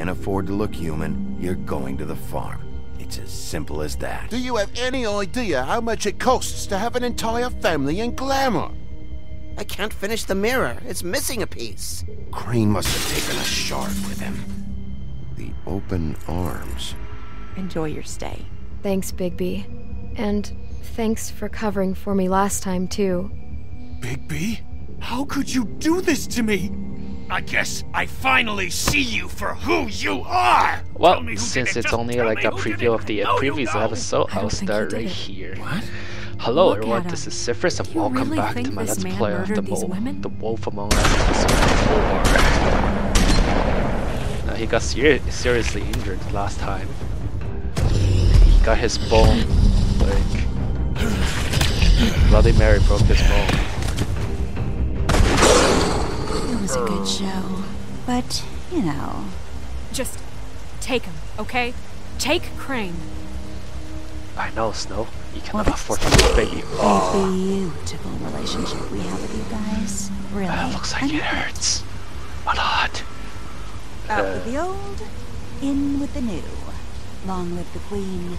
can't afford to look human, you're going to the farm. It's as simple as that. Do you have any idea how much it costs to have an entire family in Glamour? I can't finish the mirror. It's missing a piece. Crane must have taken a shard with him. The open arms. Enjoy your stay. Thanks, Bigby. And thanks for covering for me last time, too. Bigby? How could you do this to me? I guess I finally see you for who you are! Well, since it's only like a preview of the previous episode, I'll start right here. What? Hello everyone, this is Cypherus and welcome back to my Let's Play of The Wolf Among Us episode 4. He got seriously injured last time. He got his bone, like... Bloody Mary broke his bone. It was a good show, but, you know... Just take him, okay? Take Crane. I know, Snow. You cannot afford to lose Baby. Oh. A beautiful relationship we have with you guys. Really. Looks like it hurts. A lot. Out with the old, in with the new. Long live the Queen.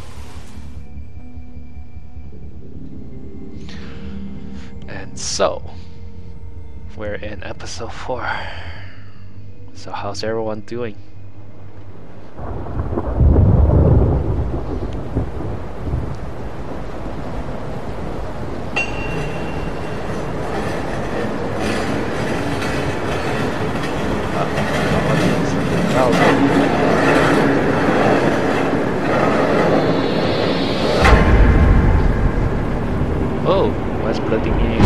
And so, we're in episode 4. So how's everyone doing? Oh, where's Bloody Mary?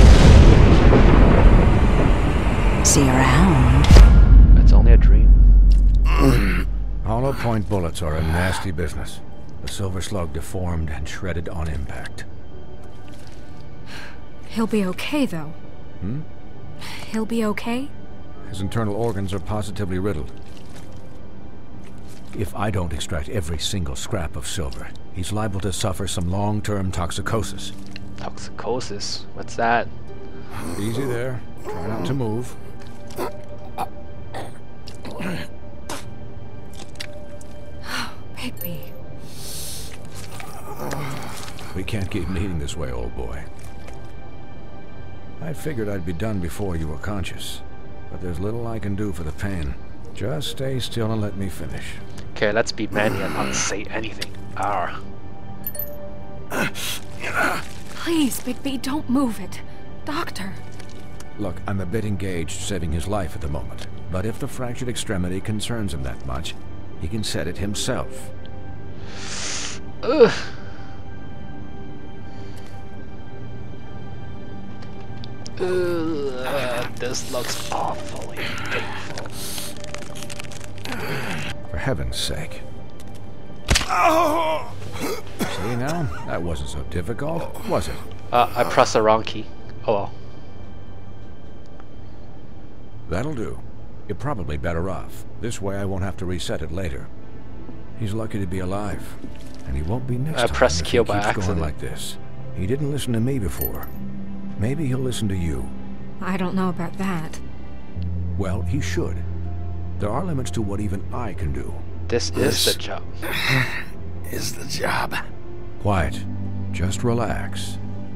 See you around. It's only a dream. Hollow point bullets are a nasty business. The Silver Slug deformed and shredded on impact. He'll be okay, though. Hmm? He'll be okay? His internal organs are positively riddled. If I don't extract every single scrap of silver, he's liable to suffer some long-term toxicosis. Toxicosis? What's that? Easy there. Try not to move. Bigby. We can't keep meeting this way, old boy. I figured I'd be done before you were conscious, but there's little I can do for the pain. Just stay still and let me finish. Okay, let's be manly and not say anything. Arr. Please, Bigby, don't move it. Doctor. Look, I'm a bit engaged saving his life at the moment, but if the fractured extremity concerns him that much, he can set it himself. Ugh. This looks awfully painful. For heaven's sake. See now? That wasn't so difficult, was it? I pressed the wrong key. Oh well. That'll do. You're probably better off. This way I won't have to reset it later. He's lucky to be alive. And he won't be next time I pressed if kill he by keeps accident. going like this. He didn't listen to me before. Maybe he'll listen to you. I don't know about that. Well, he should. There are limits to what even I can do. This is the job. Is the job. Quiet. Just relax.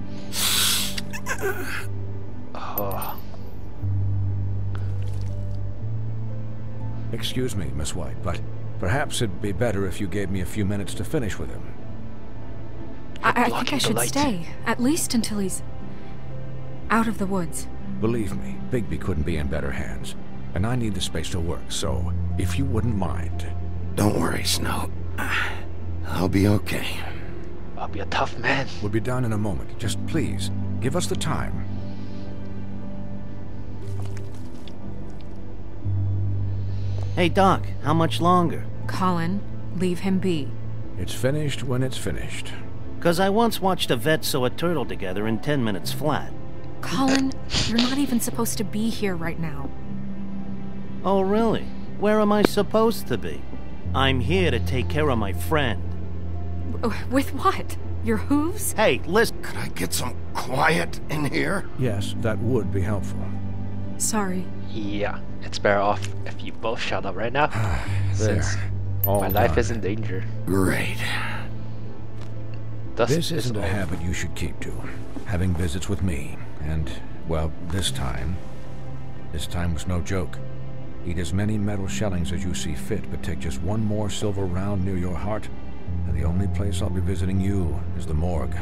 Oh. Excuse me, Miss White, but perhaps it'd be better if you gave me a few minutes to finish with him. I think I should stay, at least until he's out of the woods. Believe me, Bigby couldn't be in better hands, and I need the space to work, so if you wouldn't mind. Don't worry, Snow. I'll be okay. I'll be a tough man. We'll be done in a moment. Just please, give us the time. Hey, Doc, how much longer? Colin, leave him be. It's finished when it's finished. 'Cause I once watched a vet sew a turtle together in 10 minutes flat. Colin, you're not even supposed to be here right now. Oh, really? Where am I supposed to be? I'm here to take care of my friend. With what? Your hooves? Hey, listen. Could I get some quiet in here? Yes, that would be helpful. Sorry. Yeah, it's better off if you both shut up right now. Since my life is in danger. Great. This isn't a habit you should keep to. Having visits with me, and, well, this time was no joke. Eat as many metal shellings as you see fit, but take just one more silver round near your heart, and the only place I'll be visiting you is the morgue.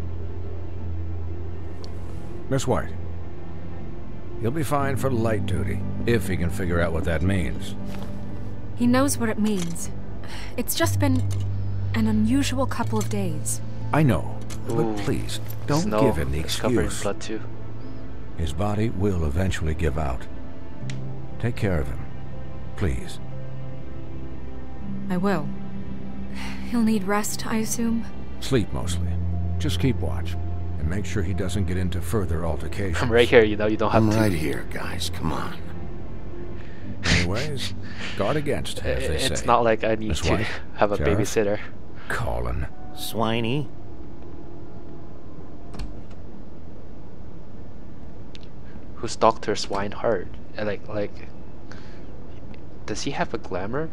Miss White, he'll be fine for light duty, if he can figure out what that means. He knows what it means. It's just been an unusual couple of days. I know, but please, don't give him the excuse. Blood too. His body will eventually give out. Take care of him, please. I will. He'll need rest, I assume? Sleep, mostly. Just keep watch, and make sure he doesn't get into further altercations. I'm right here, you know, you don't have to. I'm right here, guys, come on. Anyways, guard against, as they say. It's not like I need to have a babysitter. Colin. Swiney. Who's Dr. Swinehart? Like, does he have a glamour?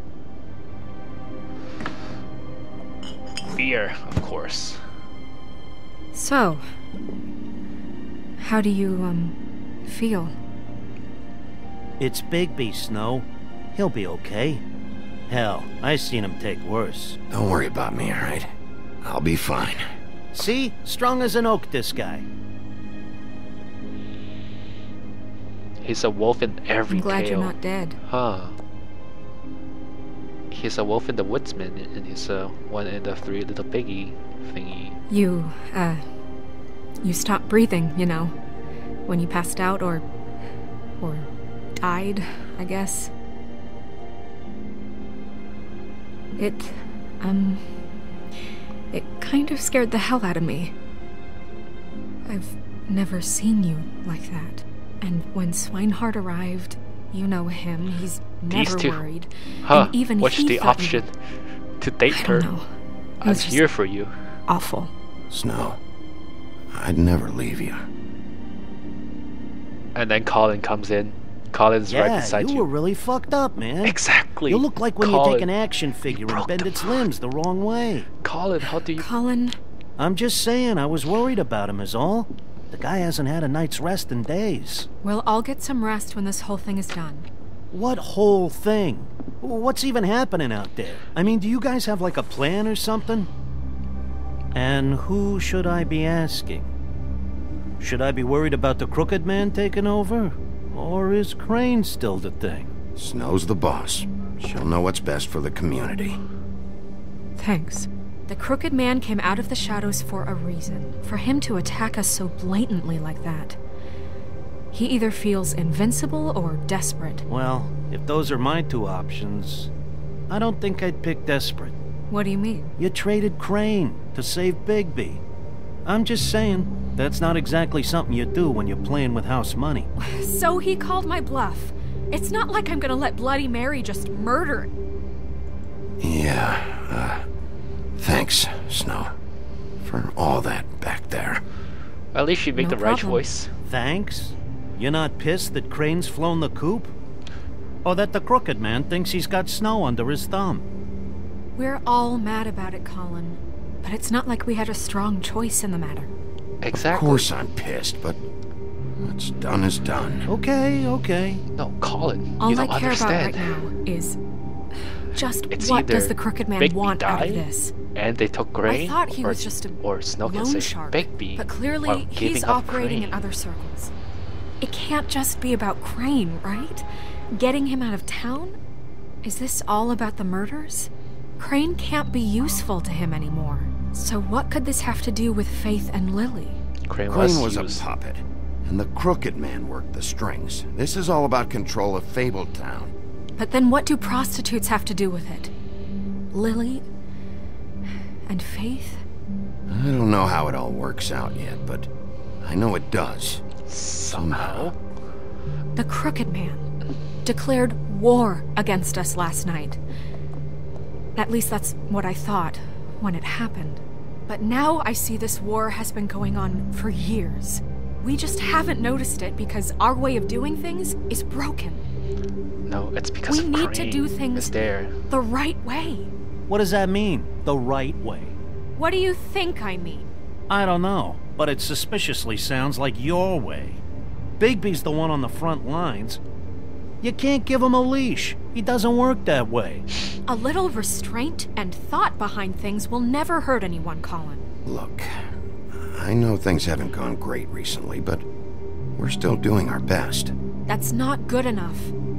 Fear, of course. So, how do you, feel? It's Bigby, Snow. He'll be okay. Hell, I seen him take worse. Don't worry about me, alright? I'll be fine. See? Strong as an oak, this guy. He's a wolf in every tale. I'm glad you're not dead. Huh. He's a wolf in the woodsman, and he's one in the Three Little Piggy thingy. You stopped breathing, you know, when you passed out or died, I guess. It kind of scared the hell out of me. I've never seen you like that. And when Swinehart arrived, you know him, he's never worried. Huh, and even what's the option to date her? I don't know. I'm here for you. Awful. Snow, I'd never leave you. And then Colin comes in. Colin's right beside you. You were really fucked up, man. Exactly. You look like when you take an action figure and bend its limbs the wrong way. Colin, how do you... Colin... I'm just saying, I was worried about him is all. The guy hasn't had a night's rest in days. We'll all get some rest when this whole thing is done. What whole thing? What's even happening out there? I mean, do you guys have like a plan or something? And who should I be asking? Should I be worried about the Crooked Man taking over? Or is Crane still the thing? Snow's the boss. She'll know what's best for the community. Thanks. The Crooked Man came out of the shadows for a reason. For him to attack us so blatantly like that. He either feels invincible or desperate. Well, if those are my two options, I don't think I'd pick desperate. What do you mean? You traded Crane to save Bigby. I'm just saying, that's not exactly something you do when you're playing with house money. So he called my bluff. It's not like I'm gonna let Bloody Mary just murder... Yeah, thanks, Snow, for all that back there. At least you make the right choice. Thanks? You're not pissed that Crane's flown the coop? Or that the Crooked Man thinks he's got Snow under his thumb? We're all mad about it, Colin. But it's not like we had a strong choice in the matter. Exactly. Of course I'm pissed, but what's done is done. Okay. No, Colin, all you don't I care understand. about right now is just it's what does the Crooked Man want out of this? And they took Crane, I thought he was just a or Snow can loan say shark, Bigby, but clearly he's operating in other circles. It can't just be about Crane, right? Getting him out of town? Is this all about the murders? Crane can't be useful to him anymore. So what could this have to do with Faith and Lily? Crane was a puppet, and the Crooked Man worked the strings. This is all about control of Fabletown. But then what do prostitutes have to do with it? Lily? And Faith? I don't know how it all works out yet, but I know it does. Somehow. The Crooked Man declared war against us last night. At least that's what I thought when it happened. But now I see this war has been going on for years. We just haven't noticed it because our way of doing things is broken. No, it's because we need to do things the right way. What does that mean, the right way? What do you think I mean? I don't know, but it suspiciously sounds like your way. Bigby's the one on the front lines. You can't give him a leash. He doesn't work that way. A little restraint and thought behind things will never hurt anyone, Colin. Look, I know things haven't gone great recently, but we're still doing our best. That's not good enough.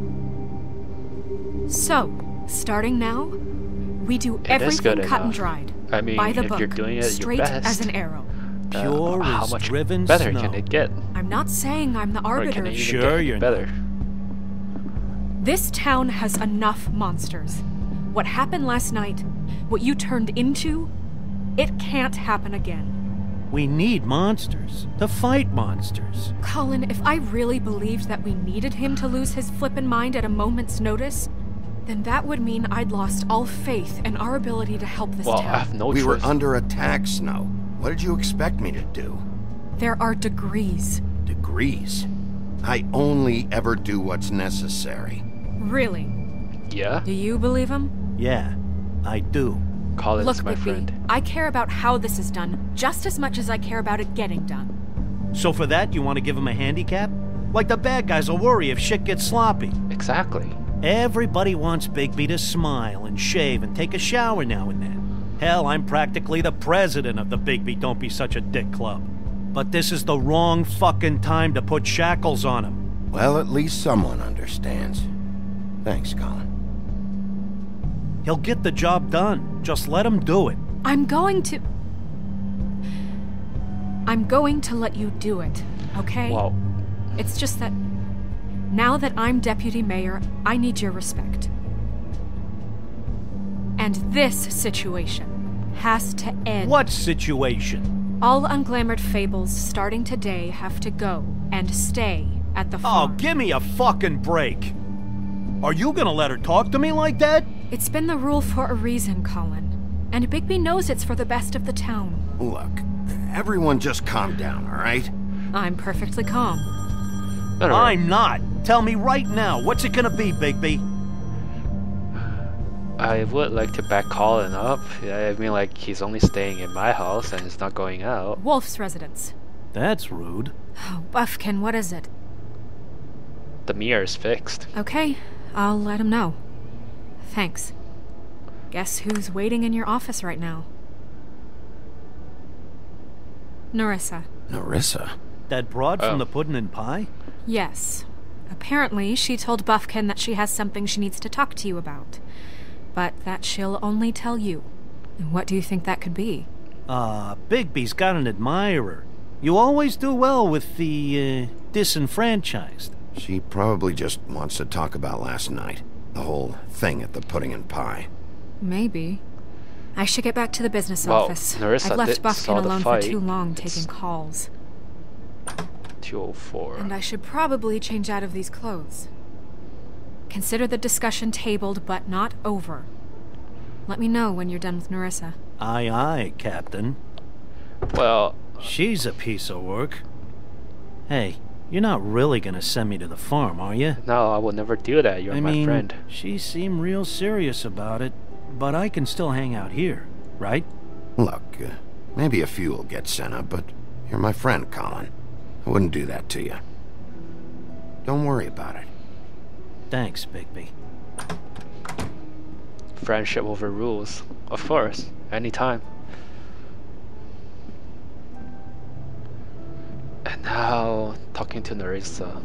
So, starting now, we do everything cut and dried. I mean, by the if book, you're doing it straight your best, as an arrow. Pure how much driven better snow. can it get? I'm not saying I'm the arbiter. Or can it even Sure, get you're better? This town has enough monsters. What happened last night, what you turned into, it can't happen again. We need monsters to fight monsters. Colin, if I really believed that we needed him to lose his flippin' mind at a moment's notice, then that would mean I'd lost all faith in our ability to help this Well, town. I have no We choice. were under attack, Snow. What did you expect me to do? There are degrees. Degrees? I only ever do what's necessary. Really? Yeah? Do you believe him? Yeah, I do. Colin's Look, my Bigby, friend. I care about how this is done just as much as I care about it getting done. So for that, you want to give him a handicap? Like the bad guys will worry if shit gets sloppy. Exactly. Everybody wants Bigby to smile and shave and take a shower now and then. Hell, I'm practically the president of the Bigby Don't Be Such a Dick Club. But this is the wrong fucking time to put shackles on him. Well, at least someone understands. Thanks, Colin. He'll get the job done. Just let him do it. I'm going to let you do it, okay? Wow. It's just that now that I'm deputy mayor, I need your respect. And this situation has to end. What situation? All unglamored fables starting today have to go and stay at the Oh, farm. give me a fucking break. Are you gonna let her talk to me like that? It's been the rule for a reason, Colin. And Bigby knows it's for the best of the town. Look, everyone just calm down, all right? I'm perfectly calm. No, no, no. I'm not. Tell me right now, what's it gonna be, Bigby? I would like to back Colin up. Yeah, I mean, like, he's only staying in my house and he's not going out. Wolf's residence. That's rude. Oh, Buffkin, what is it? The mirror's fixed. Okay, I'll let him know. Thanks. Guess who's waiting in your office right now? Nerissa. Nerissa? That broad Oh. from the puddin' and pie? Yes. Apparently, she told Buffkin that she has something she needs to talk to you about. But that she'll only tell you. And what do you think that could be? Bigby's got an admirer. You always do well with the, disenfranchised. She probably just wants to talk about last night. The whole thing at the pudding and pie. Maybe. I should get back to the business Well, office. Nerissa I've left saw Buffkin the alone fight. for too long It's taking calls. 204. And I should probably change out of these clothes. Consider the discussion tabled, but not over. Let me know when you're done with Nerissa. Aye, aye, Captain. Well, She's a piece of work. Hey, you're not really gonna send me to the farm, are you? no, I will never do that. You're I my mean, friend. she seemed real serious about it, but I can still hang out here, right? Look, maybe a few will get sent up, but you're my friend, Colin. I wouldn't do that to you. Don't worry about it. Thanks, Bigby. Friendship over rules. Of course. Anytime. And now, talking to Nerissa.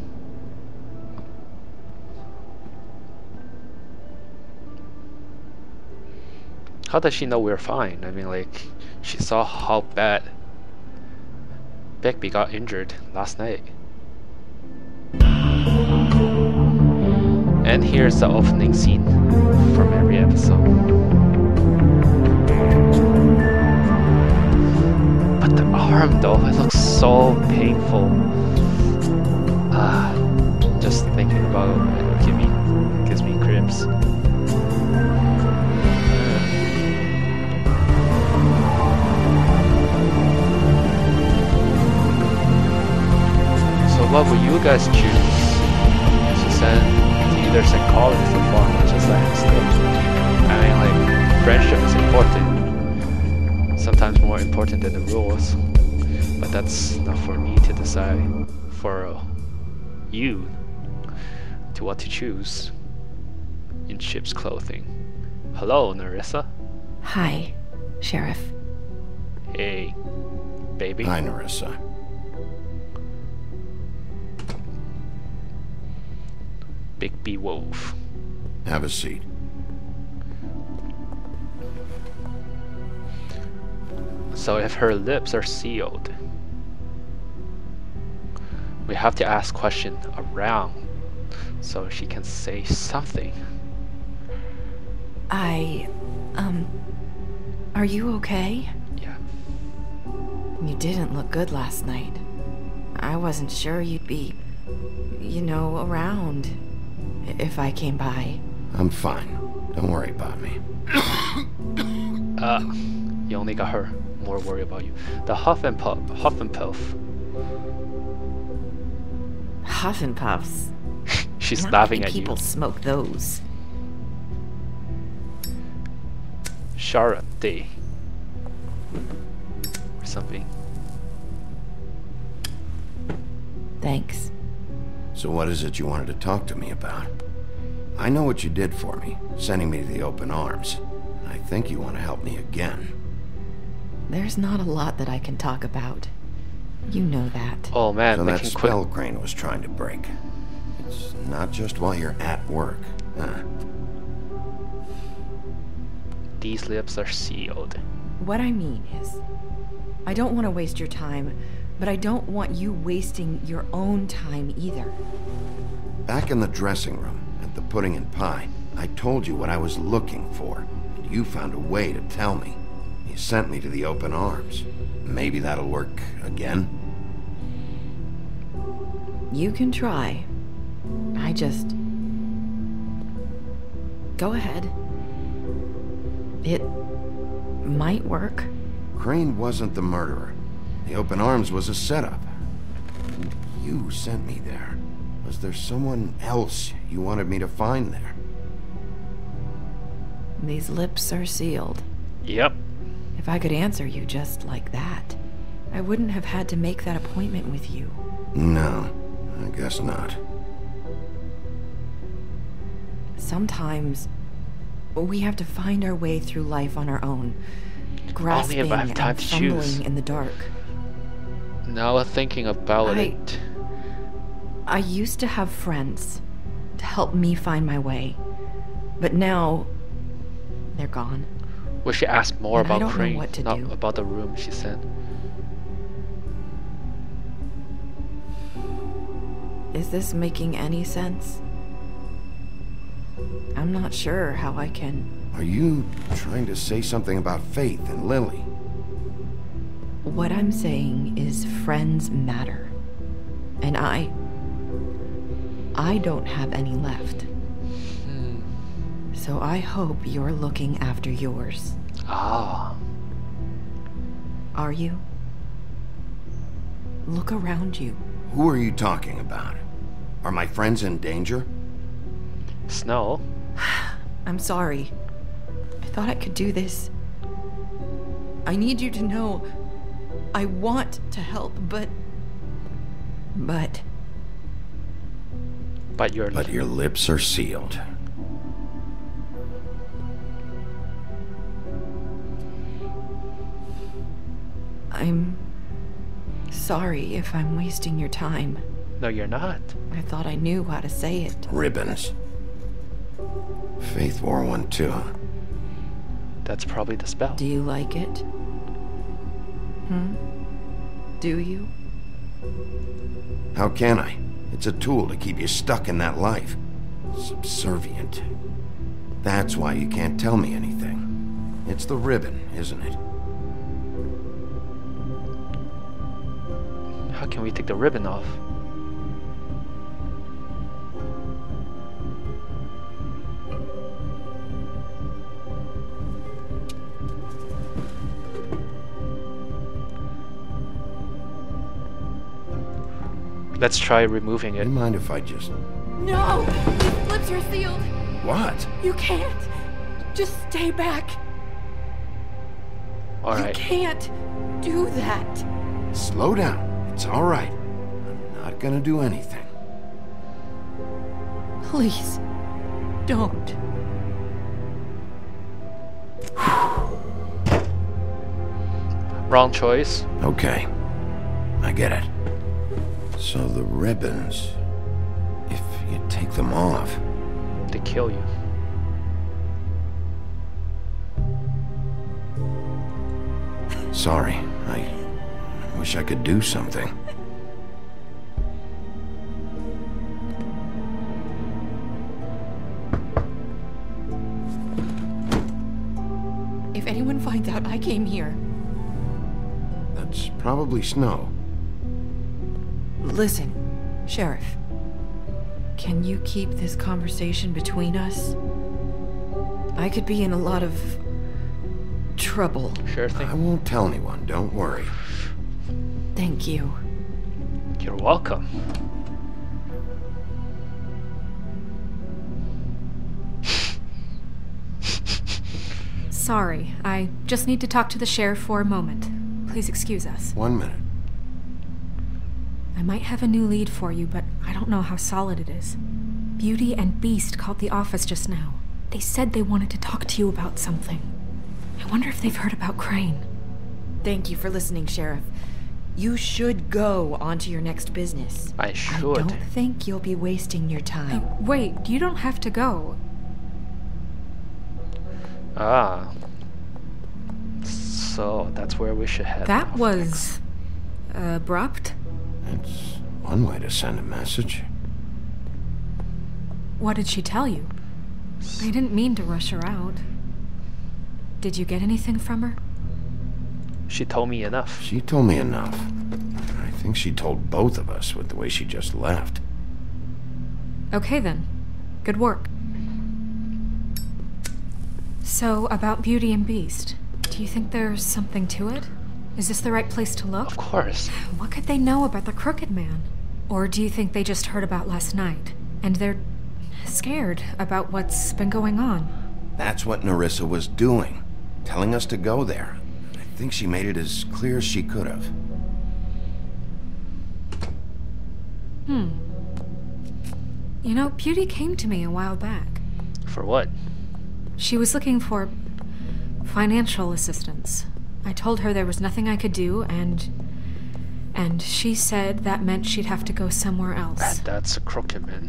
How does she know we're fine? I mean, like, she saw how bad Bigby got injured last night. And here's the opening scene from every episode. But the arm though, it looks so painful. Just thinking about it gives me cramps. guys choose? She said either send Colin for fun or just let him stay. I mean, like, friendship is important. Sometimes more important than the rules. But that's not for me to decide. For you to what to choose in ship's clothing. Hello, Nerissa. Hi, Sheriff. Hey, baby. Hi, Nerissa. Big B Wolf. Have a seat. So if her lips are sealed, we have to ask question around so she can say something. Are you okay? Yeah. You didn't look good last night. I wasn't sure you'd be, you know, around if I came by. I'm fine. Don't worry about me. You only got her more worried about you. The Huff and Puff. Huff and Puffs. She's Not laughing many at you. people smoke those. Charade. Or something. Thanks. So what is it you wanted to talk to me about? I know what you did for me, sending me to the open arms. I think you want to help me again. There's not a lot that I can talk about. You know that. Oh man, So that making spell Crane was trying to break. It's not just while you're at work, huh? These lips are sealed. What I mean is, I don't want to waste your time, but I don't want you wasting your own time either. Back in the dressing room, at the pudding and pie, I told you what I was looking for, and you found a way to tell me. You sent me to the open arms. Maybe that'll work again? You can try. I just... Go ahead. It might work. Crane wasn't the murderer. The open arms was a setup. You sent me there. Was there someone else you wanted me to find there? These lips are sealed. Yep. If I could answer you just like that, I wouldn't have had to make that appointment with you. No, I guess not. Sometimes we have to find our way through life on our own, grasping if I have time and to fumbling choose. in the dark. Now thinking about it. I used to have friends to help me find my way, but now they're gone. We should ask more And I about don't know Crane, what to not do. about the room she sent. Is this making any sense? I'm not sure how I can... Are you trying to say something about Faith and Lily? What I'm saying is friends matter. And I don't have any left. So I hope you're looking after yours. Ah. Are you? Look around you. Who are you talking about? Are my friends in danger? Snow? I'm sorry. I thought I could do this. I need you to know I want to help, but your lips are sealed. I'm sorry if I'm wasting your time. No, you're not. I thought I knew how to say it. Ribbons. Faith wore one too. That's probably the spell. Do you like it? Do you? How can I? It's a tool to keep you stuck in that life. Subservient. That's why you can't tell me anything. It's the ribbon, isn't it? How can we take the ribbon off? Let's try removing it. You mind if I just... No! These flips are sealed! What? You can't! Just stay back! Alright. You can't do that! Slow down. It's all right. I'm not gonna do anything. Please, don't. Wrong choice. Okay. I get it. So the ribbons... If you take them off... They kill you. Sorry. I wish I could do something. If anyone finds out I came here... That's probably Snow. Listen, Sheriff. Can you keep this conversation between us? I could be in a lot of... trouble. Sure thing. I won't tell anyone, don't worry. Thank you. You're welcome. Sorry, I just need to talk to the sheriff for a moment. Please excuse us. 1 minute. I might have a new lead for you, but I don't know how solid it is. Beauty and Beast called the office just now. They said they wanted to talk to you about something. I wonder if they've heard about Crane. Thank you for listening, Sheriff. You should go on to your next business. I should. I don't think you'll be wasting your time. Wait, you don't have to go. Ah. So that's where we should head. That was... abrupt? That's one way to send a message. What did she tell you? I didn't mean to rush her out. Did you get anything from her? She told me enough. She told me enough. I think she told both of us with the way she just left. Okay then. Good work. So, about Beauty and Beast, do you think there's something to it? Is this the right place to look? Of course. What could they know about the Crooked Man? Or do you think they just heard about last night, and they're scared about what's been going on? That's what Nerissa was doing. Telling us to go there. I think she made it as clear as she could have. You know, Beauty came to me a while back. For what? She was looking for financial assistance. I told her there was nothing I could do, and she said that meant she'd have to go somewhere else. And that's a Crooked Man.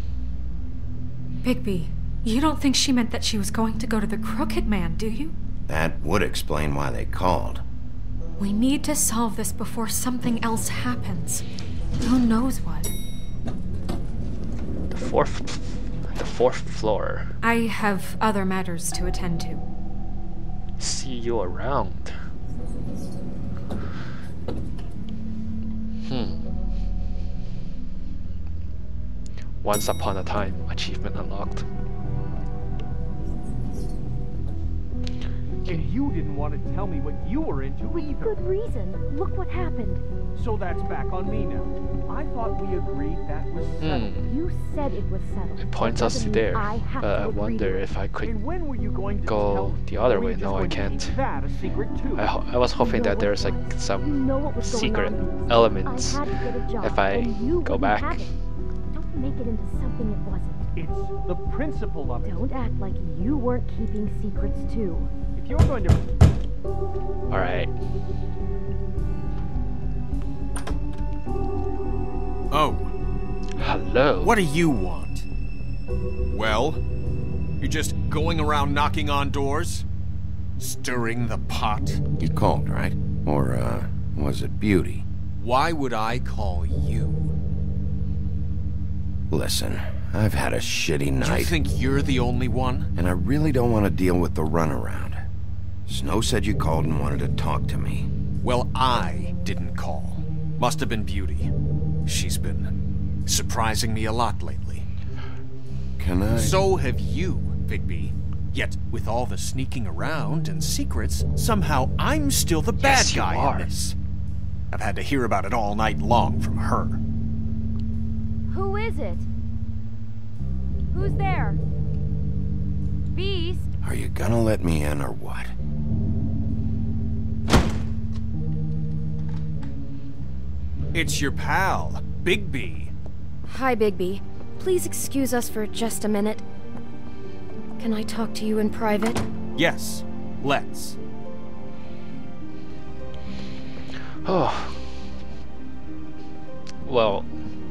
Bigby, you don't think she meant that she was going to go to the Crooked Man, do you? That would explain why they called. We need to solve this before something else happens. Who knows what? The fourth floor. I have other matters to attend to. See you around. Once upon a time, achievement unlocked. And you didn't want to tell me what you were into either. Good reason. Look what happened. So that's back on me now. I thought we agreed that was settled. You said it was settled. It points us to there, but I wonder if I could go the other way. No, I can't. I was hoping that there's like some secret elements if I go back. Don't make it into something it wasn't. It's the principle of it. Don't act like you weren't keeping secrets too. If you're going to... Alright. Oh. Hello. What do you want? Well, you're just going around knocking on doors? Stirring the pot? You called, right? Or, was it Beauty? Why would I call you? Listen, I've had a shitty night. You think you're the only one? And I really don't want to deal with the runaround. Snow said you called and wanted to talk to me. Well, I didn't call. Must have been Beauty. She's been surprising me a lot lately. Can I? So have you, Bigby. Yet, with all the sneaking around and secrets, somehow I'm still the bad guy in this. I've had to hear about it all night long from her. Who is it? Who's there? Beast? Are you gonna let me in or what? It's your pal, Bigby. Hi, Bigby. Please excuse us for just a minute. Can I talk to you in private? Yes, let's. Oh. Well.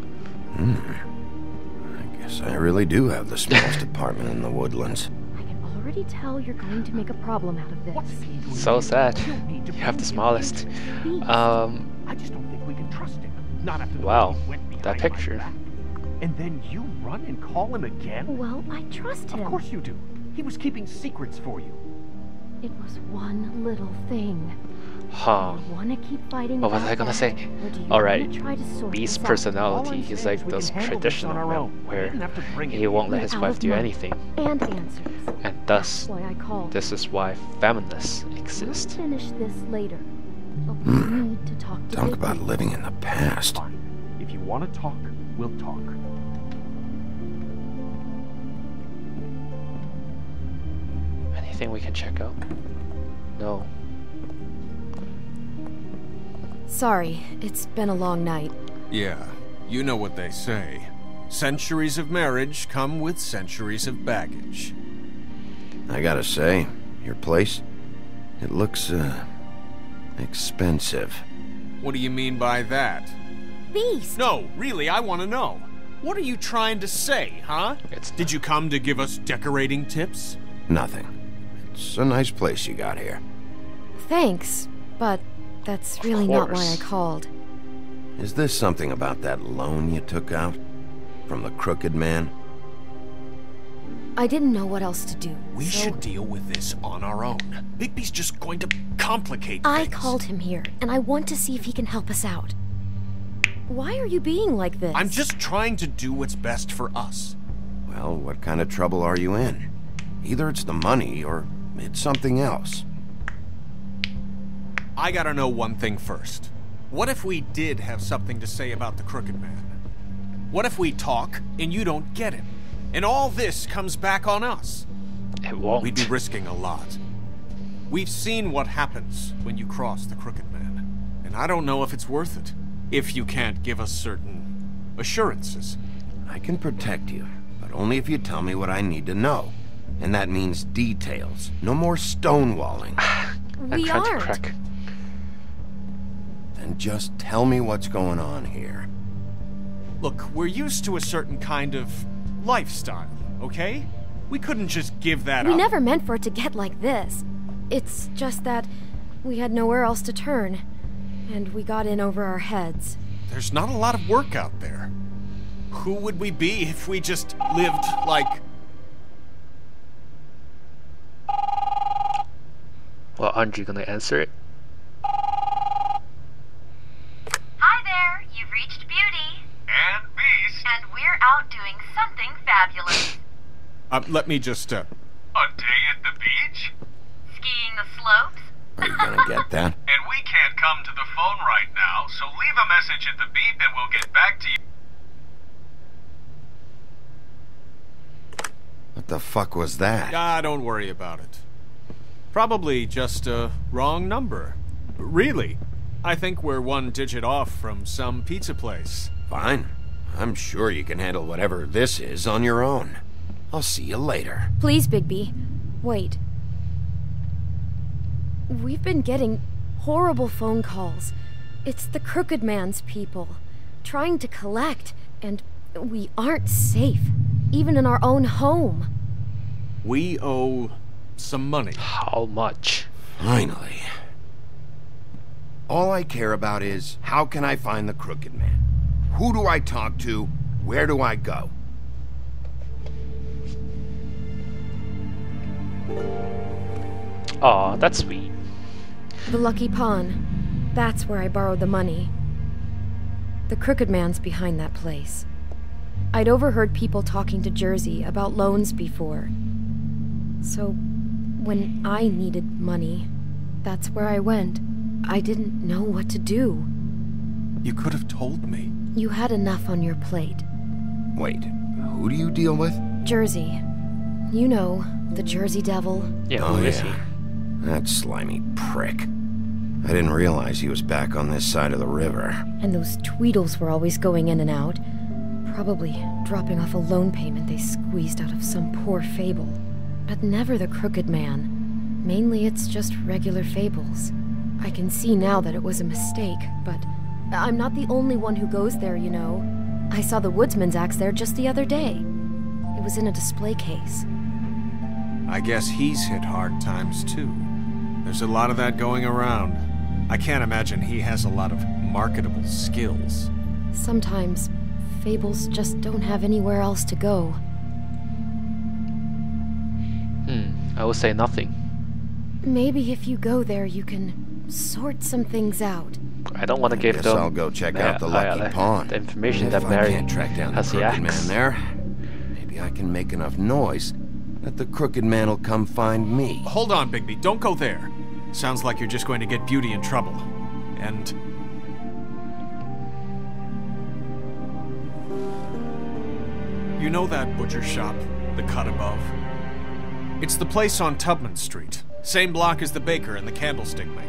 I guess I really do have the smallest apartment in the Woodlands. I can already tell you're going to make a problem out of this. So sad. You have the smallest. I just don't think we can trust him. Not after the Wow, way he went behind that my picture. back. And then you run and call him again? Well, I trust him. Of course you do. He was keeping secrets for you. It was one little thing. Huh. Do you want to keep fighting? What was I gonna say? Alright. Beast's personality, he's like those traditional men where he won't let his wife do anything. And answers. And thus, That's why I called. this is why feminists exist. We'll finish this later. But we need to talk to Talk Bigby. about living in the past. Fine. If you want to talk, we'll talk. Anything we can check out? No. Sorry, it's been a long night. Yeah, you know what they say. Centuries of marriage come with centuries of baggage. I gotta say, your place, it looks, expensive. What do you mean by that? Beast! No, really, I want to know. What are you trying to say, huh? Did you come to give us decorating tips? Nothing. It's a nice place you got here. Thanks, but that's really not why I called. Is this something about that loan you took out? From the crooked man? I didn't know what else to do. We should deal with this on our own. Bigby's just going to complicate I things. called him here, and I want to see if he can help us out. Why are you being like this? I'm just trying to do what's best for us. Well, what kind of trouble are you in? Either it's the money, or it's something else. I gotta know one thing first. What if we did have something to say about the Crooked Man? What if we talk, and you don't get him? And all this comes back on us? It won't. We'd be risking a lot. We've seen what happens when you cross the Crooked Man. And I don't know if it's worth it. If you can't give us certain assurances. I can protect you, but only if you tell me what I need to know. And that means details. No more stonewalling. We aren't. Then just tell me what's going on here. Look, we're used to a certain kind of lifestyle, okay? We couldn't just give that up. We never meant for it to get like this. It's just that we had nowhere else to turn, and we got in over our heads. There's not a lot of work out there. Who would we be if we just lived like... Well, aren't you gonna answer it? Hi there, you've reached Beauty. And Beast. And we're out doing something fabulous. Let me just, A day at the beach? Skiing the slopes? Are you gonna get that? And we can't come to the phone right now, so leave a message at the beep and we'll get back to you. What the fuck was that? Ah, don't worry about it. Probably just a wrong number. Really, I think we're one digit off from some pizza place. Fine. I'm sure you can handle whatever this is on your own. I'll see you later. Please, Bigby. Wait. We've been getting horrible phone calls. It's the Crooked Man's people, trying to collect, and we aren't safe, even in our own home. We owe some money. How much? Finally. All I care about is, how can I find the Crooked Man? Who do I talk to? Where do I go? Aw, that's sweet. The Lucky Pawn. That's where I borrowed the money. The Crooked Man's behind that place. I'd overheard people talking to Jersey about loans before. So, when I needed money, that's where I went. I didn't know what to do. You could have told me. You had enough on your plate. Wait, who do you deal with? Jersey. You know, the Jersey Devil. Yeah, Oh, who is yeah. That slimy prick. I didn't realize he was back on this side of the river. And those Tweedles were always going in and out. Probably dropping off a loan payment they squeezed out of some poor fable. But never the Crooked Man. Mainly it's just regular fables. I can see now that it was a mistake, but I'm not the only one who goes there, you know. I saw the Woodsman's axe there just the other day. It was in a display case. I guess he's hit hard times too. There's a lot of that going around. I can't imagine he has a lot of marketable skills. Sometimes, fables just don't have anywhere else to go. I will say nothing. Maybe if you go there, you can sort some things out. I don't want to give Guess them I'll go check out the Lucky Pawn. the information And that if Mary I can't track down the has the Crooked axe. Man there, maybe I can make enough noise that the Crooked Man will come find me. Hold on, Bigby. Don't go there. Sounds like you're just going to get Beauty in trouble. And... you know that butcher shop, the cut above? It's the place on Tubman Street. Same block as the baker and the candlestick maker.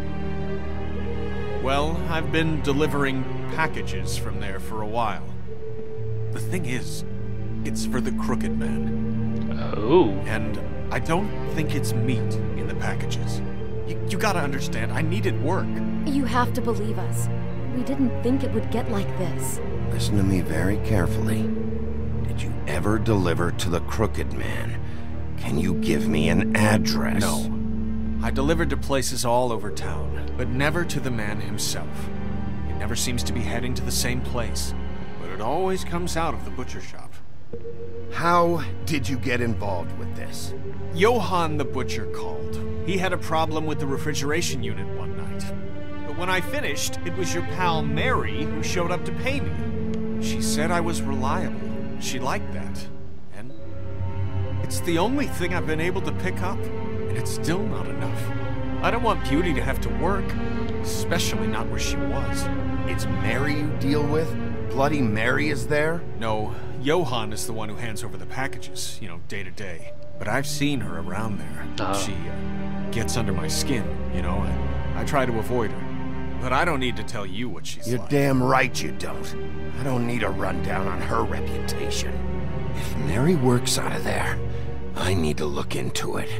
Well, I've been delivering packages from there for a while. The thing is, it's for the Crooked Man. Oh. And I don't think it's meat in the packages. You gotta understand, I needed work. You have to believe us. We didn't think it would get like this. Listen to me very carefully. Did you ever deliver to the Crooked Man? Can you give me an address? No. I delivered to places all over town, but never to the man himself. It never seems to be heading to the same place, but it always comes out of the butcher shop. How did you get involved with this? Johann the butcher called. He had a problem with the refrigeration unit one night. But when I finished, it was your pal Mary who showed up to pay me. She said I was reliable. She liked that. And it's the only thing I've been able to pick up, and it's still not enough. I don't want Beauty to have to work, especially not where she was. It's Mary you deal with? Bloody Mary is there? No, Johann is the one who hands over the packages, you know, day to day. But I've seen her around there. She gets under my skin, you know, and I try to avoid her. But I don't need to tell you what she's like. You're damn right you don't. I don't need a rundown on her reputation. If Mary works out of there, I need to look into it.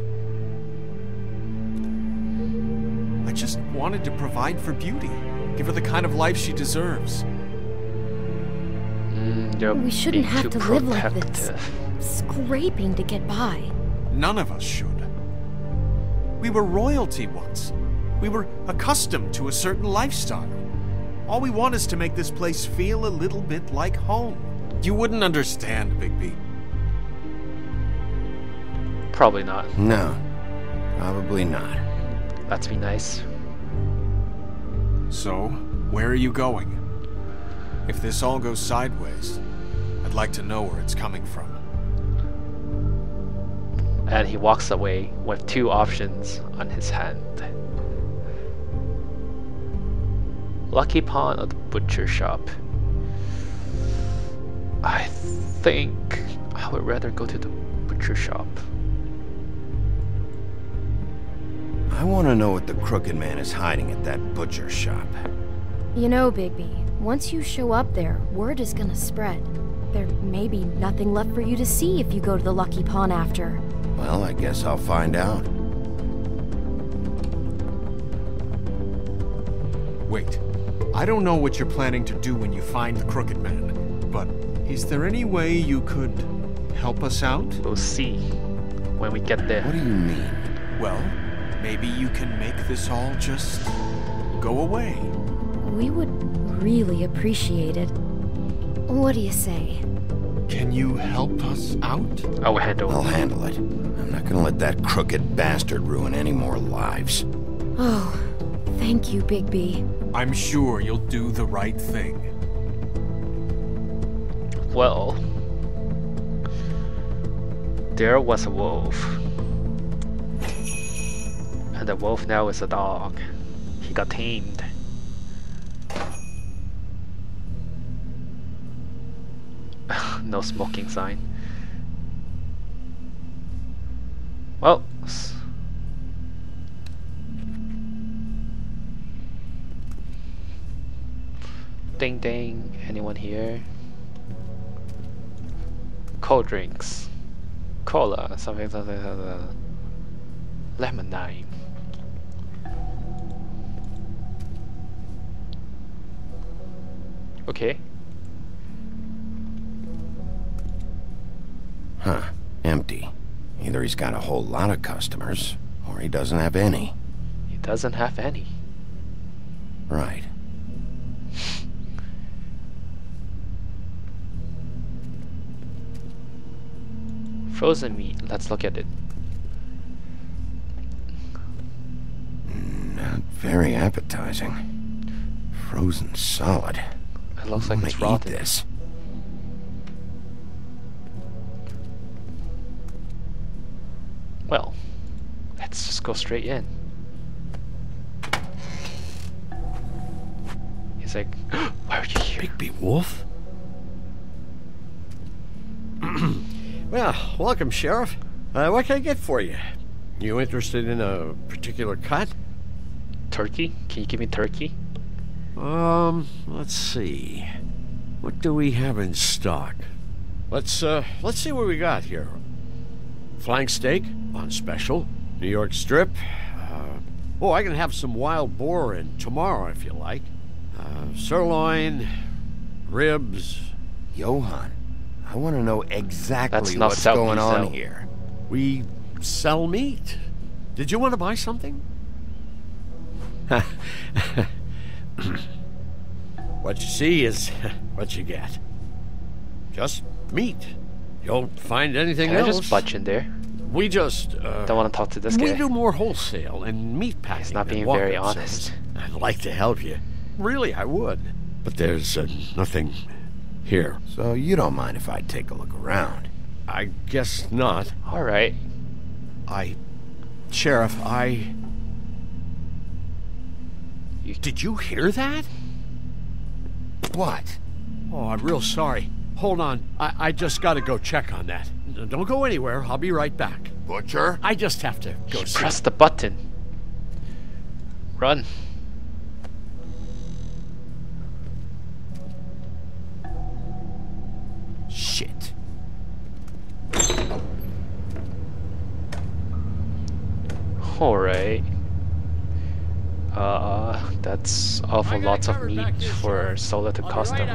I just wanted to provide for Beauty. Give her the kind of life she deserves. We shouldn't have to live like this. Scraping to get by. None of us should. We were royalty once. We were accustomed to a certain lifestyle. All we want is to make this place feel a little bit like home. You wouldn't understand, Bigby. Probably not. No, probably not. Let's be nice. So, where are you going? If this all goes sideways, I'd like to know where it's coming from. And he walks away with 2 options on his hand. Lucky Pawn or the butcher shop? I think I would rather go to the butcher shop. I want to know what the Crooked Man is hiding at that butcher shop. You know, Bigby, once you show up there, word is gonna spread. There may be nothing left for you to see if you go to the Lucky Pawn after. Well, I guess I'll find out. Wait. I don't know what you're planning to do when you find the Crooked Man, but is there any way you could help us out? We'll see when we get there. What do you mean? Well, maybe you can make this all just go away. We would really appreciate it. What do you say? Can you help us out? I'll handle it. I'm not gonna let that crooked bastard ruin any more lives. Oh, thank you, Bigby. I'm sure you'll do the right thing. Well, there was a wolf. And the wolf now is a dog. He got tamed. No smoking sign. Well, ding ding. Anyone here? Cold drinks, cola, something. Lemonade. Okay. Huh. Empty. Either he's got a whole lot of customers, or he doesn't have any. He doesn't have any. Right. Frozen meat. Let's look at it. Not very appetizing. Frozen solid. It looks like it's rotten. Eat this. Well, let's just go straight in. He's like, why are you here? Bigby Wolf? Well, welcome, Sheriff. What can I get for you? You interested in a particular cut? Turkey? Can you give me turkey? Let's see. What do we have in stock? Let's see what we got here. Flank steak on special. New York strip. Oh, I can have some wild boar in tomorrow if you like. Sirloin, ribs. Johan, I want to know exactly That's not what's something going you on sell. here. We sell meat. Did you want to buy something? What you see is what you get. Just meat. You don't find anything Can else. I just butch in there? We just Don't want to talk to this we guy. do more wholesale and meat packing. He's not than being walk-up very service. honest. I'd like to help you. Really, I would. But there's nothing here. So you don't mind if I take a look around? I guess not. All right. Sheriff, Did you hear that? What? Oh, I'm real sorry. Hold on. I just gotta go check on that. Don't go anywhere. I'll be right back. Butcher? I just have to go see. Press the button. Run. Shit. Alright. That's awful lots of meat for Sola to custom.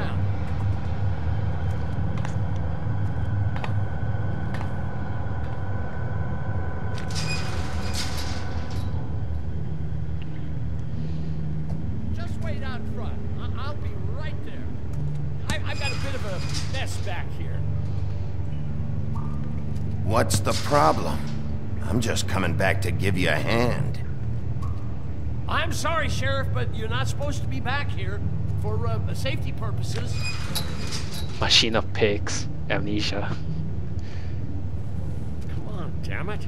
Just wait out front. I'll be right there. I've got a bit of a mess back here. What's the problem? I'm just coming back to give you a hand. I'm sorry, Sheriff, but you're not supposed to be back here for safety purposes. Machine of pigs. Amnesia. Come on, damn it.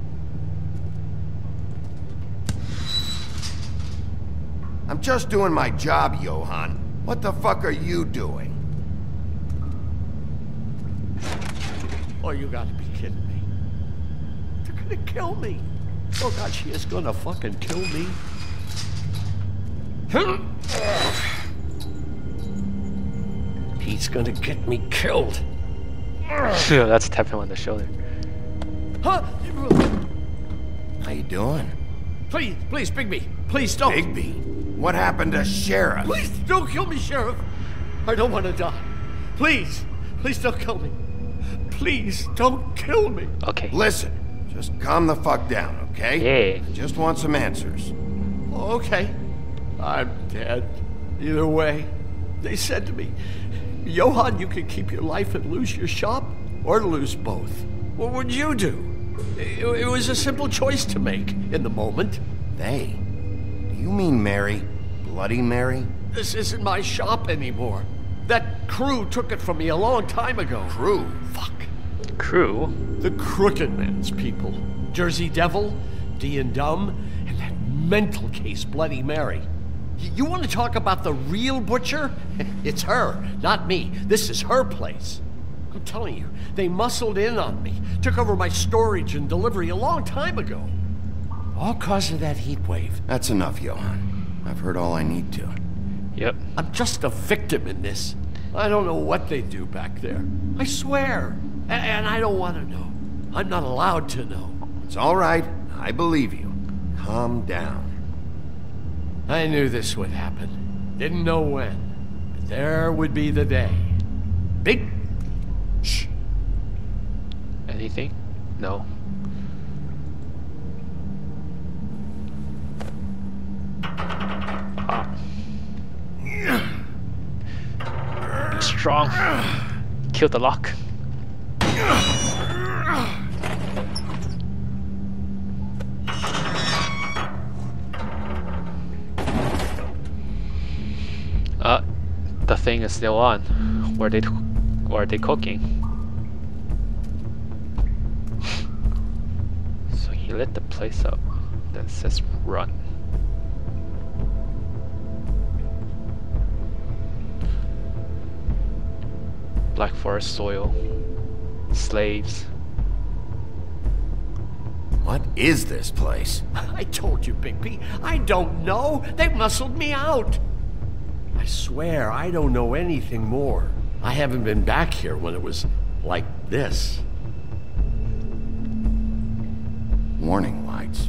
I'm just doing my job, Johan. What the fuck are you doing? Oh, you gotta be kidding me. They're gonna kill me. Oh, God, she is gonna fucking kill me. He's gonna get me killed. That's tapping him on the shoulder. Huh? How you doing? Please, Bigby. Please don't. Bigby? What happened to Sheriff? Please don't kill me, Sheriff. I don't want to die. Please don't kill me. Please don't kill me. Okay. Listen, just calm the fuck down, okay? Yeah. I just want some answers. Okay. I'm dead. Either way, they said to me, Johan, you can keep your life and lose your shop, or lose both. What would you do? It was a simple choice to make in the moment. They? Do you mean Mary? Bloody Mary? This isn't my shop anymore. That crew took it from me a long time ago. Crew? Fuck. Crew? The Crooked Man's people. Jersey Devil, D and Dumb, and that mental case, Bloody Mary. You want to talk about the real butcher? It's her, not me. This is her place. I'm telling you, they muscled in on me, took over my storage and delivery a long time ago. All cause of that heat wave. That's enough, Johan. I've heard all I need to. Yep. I'm just a victim in this. I don't know what they do back there. I swear. And I don't want to know. I'm not allowed to know. It's all right. I believe you. Calm down. I knew this would happen. Didn't know when. But there would be the day. Big... Shh. Anything? No. Strong. Kill the lock. The thing is still on. Where are they cooking? So he lit the place up. Then says run. Black Forest soil. Slaves. What is this place? I told you, Bigby. I don't know. They muscled me out. I swear, I don't know anything more. I haven't been back here when it was like this. Warning lights.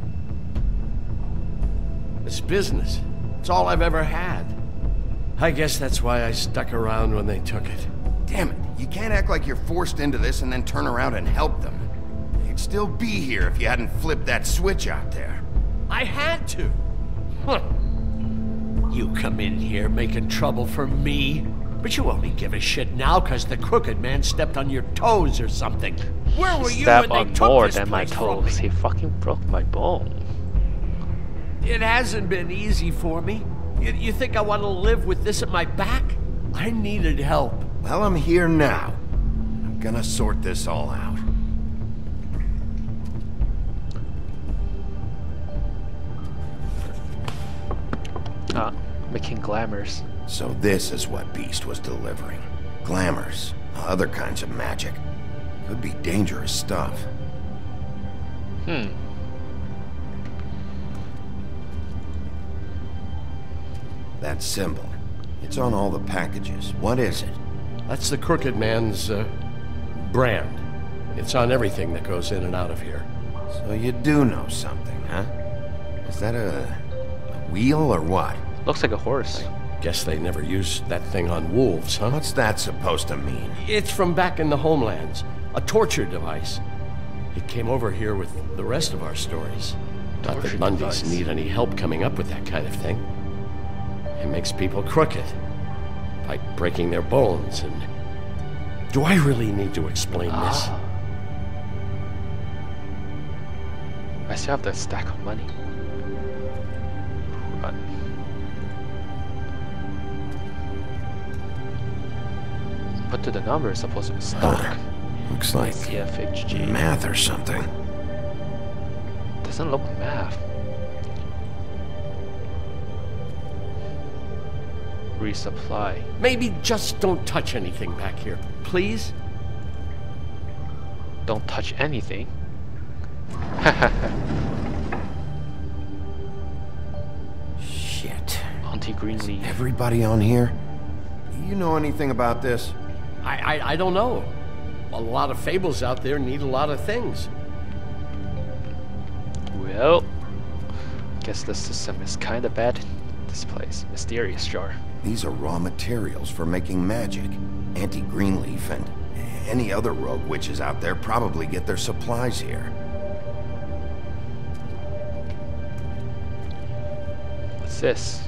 It's business. It's all I've ever had. I guess that's why I stuck around when they took it. Damn it, you can't act like you're forced into this and then turn around and help them. You'd still be here if you hadn't flipped that switch out there. I had to. Huh. You come in here making trouble for me, but you only give a shit now because the Crooked Man stepped on your toes or something. Where were you when they took more this than my place from toes. me? He fucking broke my bone. It hasn't been easy for me. You think I want to live with this at my back? I needed help. Well, I'm here now. I'm gonna sort this all out. Making glamours. So this is what Beast was delivering. Glamours, other kinds of magic. Could be dangerous stuff. That symbol. It's on all the packages. What is it? That's the Crooked Man's, brand. It's on everything that goes in and out of here. So you do know something, huh? Is that a wheel or what? Looks like a horse. Guess they never used that thing on wolves, huh? What's that supposed to mean? It's from back in the homelands. A torture device. It came over here with the rest of our stories. Not that Bundys need any help coming up with that kind of thing. It makes people crooked. By breaking their bones and... Do I really need to explain this? I still have that stack of money. Run. What do the numbers supposed to be stuck? Looks like CFHG. math or something. Doesn't look math. Resupply. Maybe just don't touch anything back here, please? Don't touch anything? Shit. Auntie Greenleaf. Everybody on here? You know anything about this? I don't know. A lot of fables out there need a lot of things. Well, guess the system is kinda bad. This place, mysterious jar. These are raw materials for making magic. Auntie Greenleaf and any other rogue witches out there probably get their supplies here. What's this?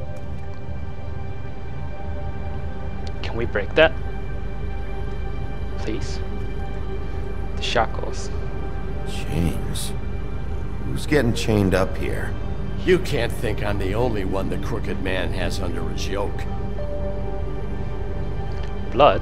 Can we break that? Please? The shackles. Chains? Who's getting chained up here? You can't think I'm the only one the Crooked Man has under his yoke. Blood?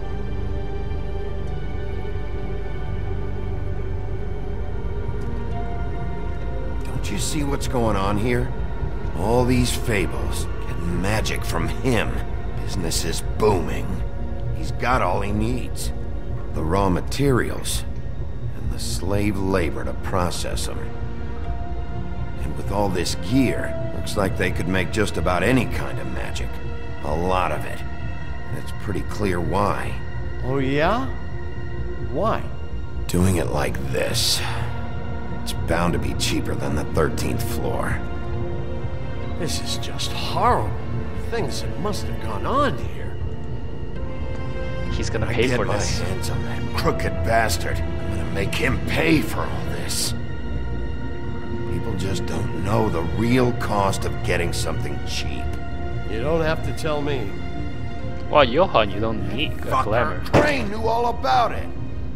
Don't you see what's going on here? All these fables, getting magic from him. Business is booming. He's got all he needs. The raw materials and the slave labor to process them. And with all this gear, looks like they could make just about any kind of magic. A lot of it. And it's pretty clear why. Oh yeah? Why? Doing it like this. It's bound to be cheaper than the 13th floor. This is just horrible. Things that must have gone on here. He's gonna pay for this. I get my hands on that crooked bastard. I'm gonna make him pay for all this. People just don't know the real cost of getting something cheap. You don't have to tell me. Well, Johan, you don't need a glamour. Crane knew all about it.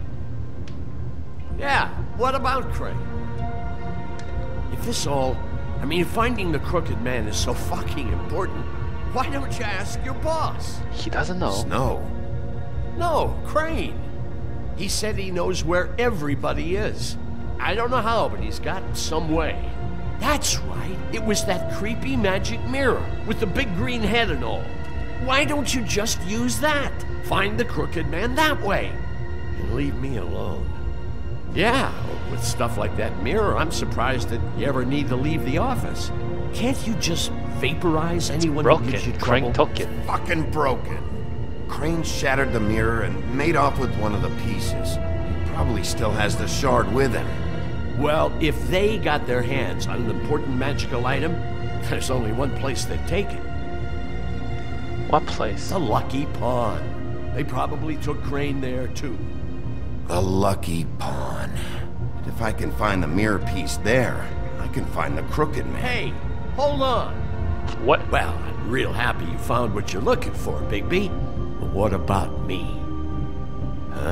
Yeah, what about Crane? If this all... I mean, finding the crooked man is so fucking important, why don't you ask your boss? He doesn't know. Snow. No, Crane. He said he knows where everybody is. I don't know how, but he's got some way. That's right. It was that creepy magic mirror with the big green head and all. Why don't you just use that? Find the crooked man that way. And leave me alone. Yeah, with stuff like that mirror, I'm surprised that you ever need to leave the office. Can't you just vaporize anyone who gives you trouble? Crane took it. Fucking broken. Crane shattered the mirror and made off with one of the pieces. He probably still has the shard with him. Well, if they got their hands on an important magical item, there's only one place they'd take it. What place? The Lucky Pawn. They probably took Crane there, too. The Lucky Pawn. If I can find the mirror piece there, I can find the crooked man. Hey, hold on. What? Well, I'm real happy you found what you're looking for, Bigby. But what about me? Huh?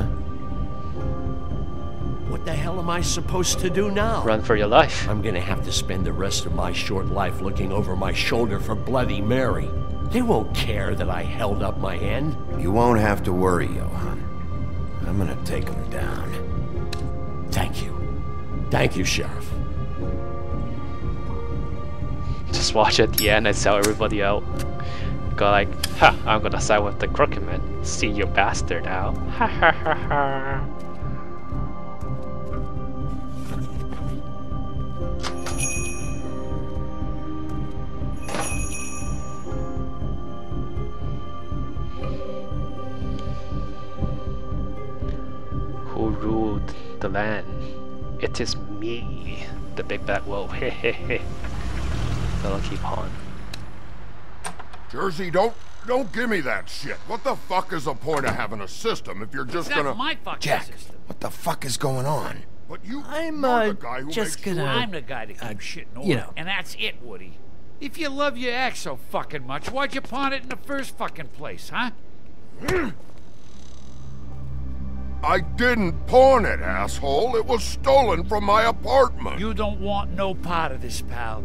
What the hell am I supposed to do now? Run for your life. I'm gonna have to spend the rest of my short life looking over my shoulder for Bloody Mary. They won't care that I held up my hand. You won't have to worry, Johan. I'm gonna take him down. Thank you. Thank you, Sheriff. Just watch at the end and sell everybody out. Go like, ha, I'm gonna side with the crooked man. See you bastard now. Ha ha ha ha. Who ruled the land? It is me, the big bad wolf. Hehehe. The Lucky Pawn. Jersey, don't give me that shit. What the fuck is the point of having a system if you're just gonna... my fucking Jack, system. what the fuck is going on? But you're the guy who just makes gonna... sure... I'm the guy that keeps shit in order, and that's it, Woody. If you love your ex so fucking much, why'd you pawn it in the first fucking place, huh? I didn't pawn it, asshole. It was stolen from my apartment. You don't want no part of this, pal.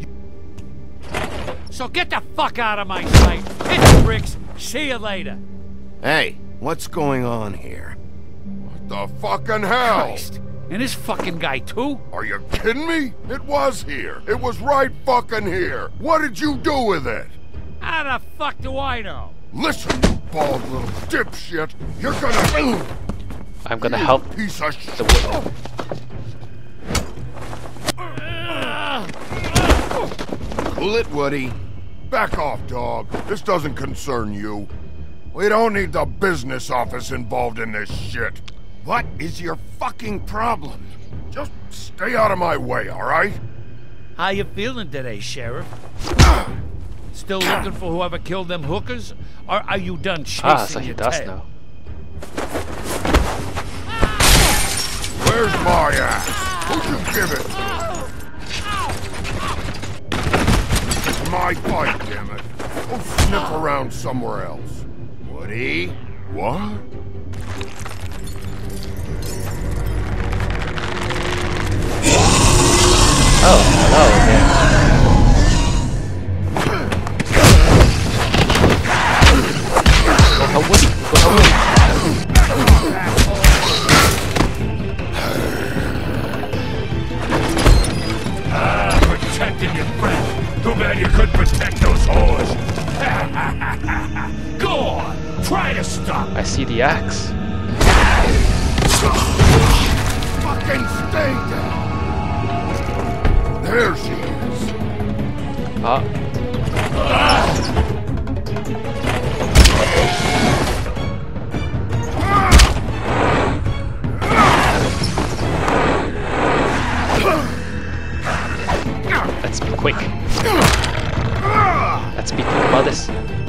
So get the fuck out of my sight. Hit the bricks. See you later. Hey, what's going on here? What the fucking hell? Christ. And this fucking guy, too? Are you kidding me? It was here. It was right fucking here. What did you do with it? How the fuck do I know? Listen, you bald little dipshit. You're gonna... I'm gonna help piece of shit. the wood. Cool it, Woody. Back off, dog. This doesn't concern you. We don't need the business office involved in this shit. What is your fucking problem? Just stay out of my way, all right? How you feeling today, Sheriff? Still looking for whoever killed them hookers? Or are you done chasing so he your does tail? know. Where's my ass? Who'd you give it to? It's my fight, damn it. Go sniff around somewhere else. Woody? What? Oh, hello again. Go help Woody. Go help Woody. Protecting your friend. Too bad you couldn't protect those whores. Go on, try to stop. I see the axe. Fucking stay there. There she is. Let's be quick. Let's be quick about this.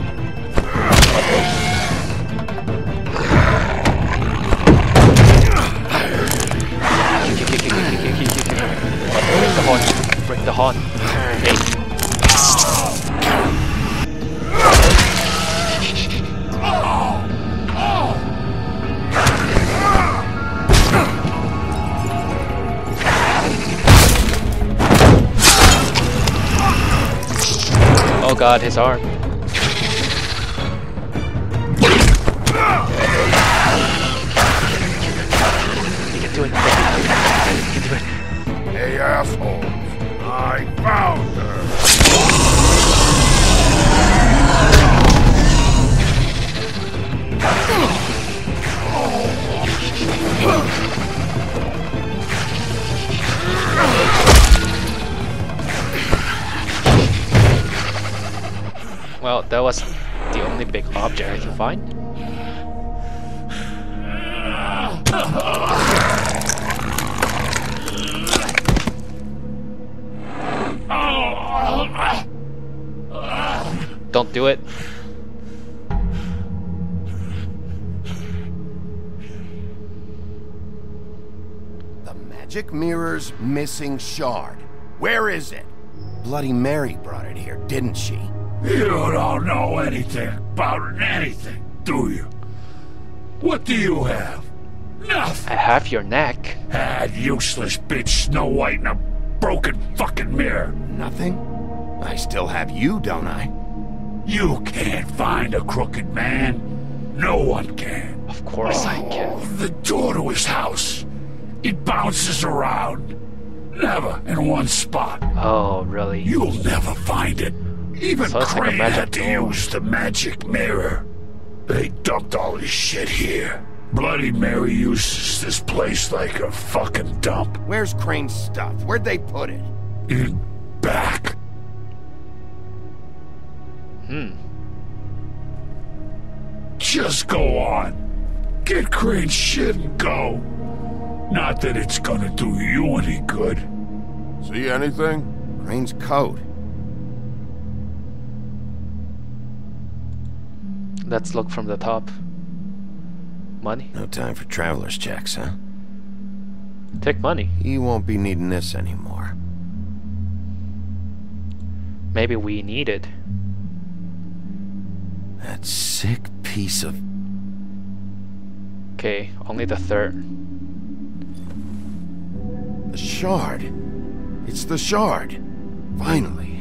Break the horn. Break the horn. Okay. Oh god, his arm. You can do it. You can do it. Hey, assholes. I found her. Well, that was the only big object I can find. Don't do it. The magic mirror's missing shard. Where is it? Bloody Mary brought it here, didn't she? You don't know anything about anything, do you? What do you have? Nothing. I have your neck. That useless bitch Snow White in a broken fucking mirror. Nothing? I still have you, don't I? You can't find a crooked man. No one can. Of course I can. The door to his house. It bounces around. Never in one spot. Oh, really? You'll never find it. Even So it's like a Crane magic had to door. use the magic mirror. They dumped all this shit here. Bloody Mary uses this place like a fucking dump. Where's Crane's stuff? Where'd they put it? In back. Just go on. Get Crane's shit and go. Not that it's gonna do you any good. See anything? Crane's coat. Let's look from the top. Money? No time for traveler's checks, huh? Take money. You won't be needing this anymore. Maybe we need it. That sick piece of... Okay, only the third. The shard. It's the shard. Finally.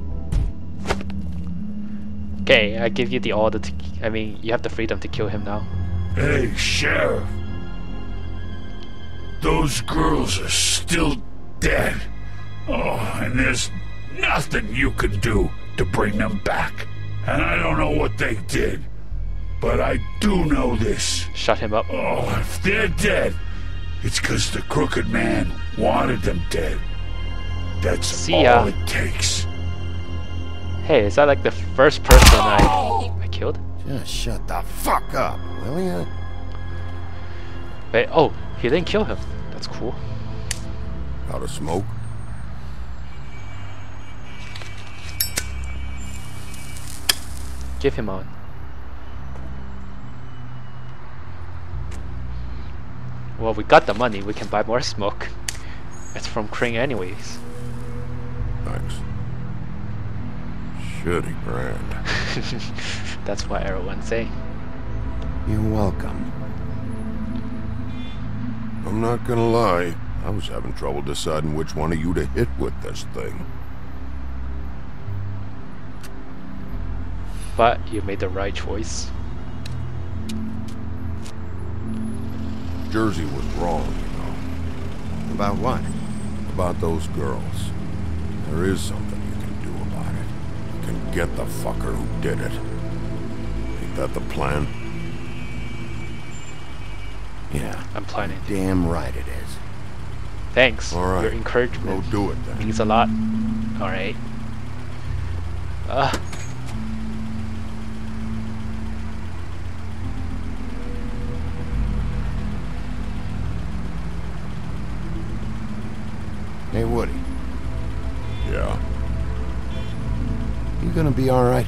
Okay, I give you the order to... I mean, you have the freedom to kill him now. Hey, Sheriff. Those girls are still dead. Oh, and there's nothing you can do to bring them back. And I don't know what they did, but I do know this. Shut him up. Oh, if they're dead, it's because the crooked man wanted them dead. That's See ya. all it takes. Hey, is that like the first person I killed? Just shut the fuck up, will ya? Wait, oh, he didn't kill him. That's cool. Out of smoke? Give him on. Well, we got the money. We can buy more smoke. It's from Crane anyways. Thanks. Shitty brand. That's what everyone's saying. You're welcome. I'm not gonna lie. I was having trouble deciding which one of you to hit with this thing. But you made the right choice. Jersey was wrong, you know. About what? About those girls. There is something you can do about it. You can get the fucker who did it. Ain't that the plan? Yeah. I'm planning. Damn right it is. Thanks. All right. Your encouragement Go do it then. means a lot. Alright. Hey, Woody. Yeah. You gonna be alright?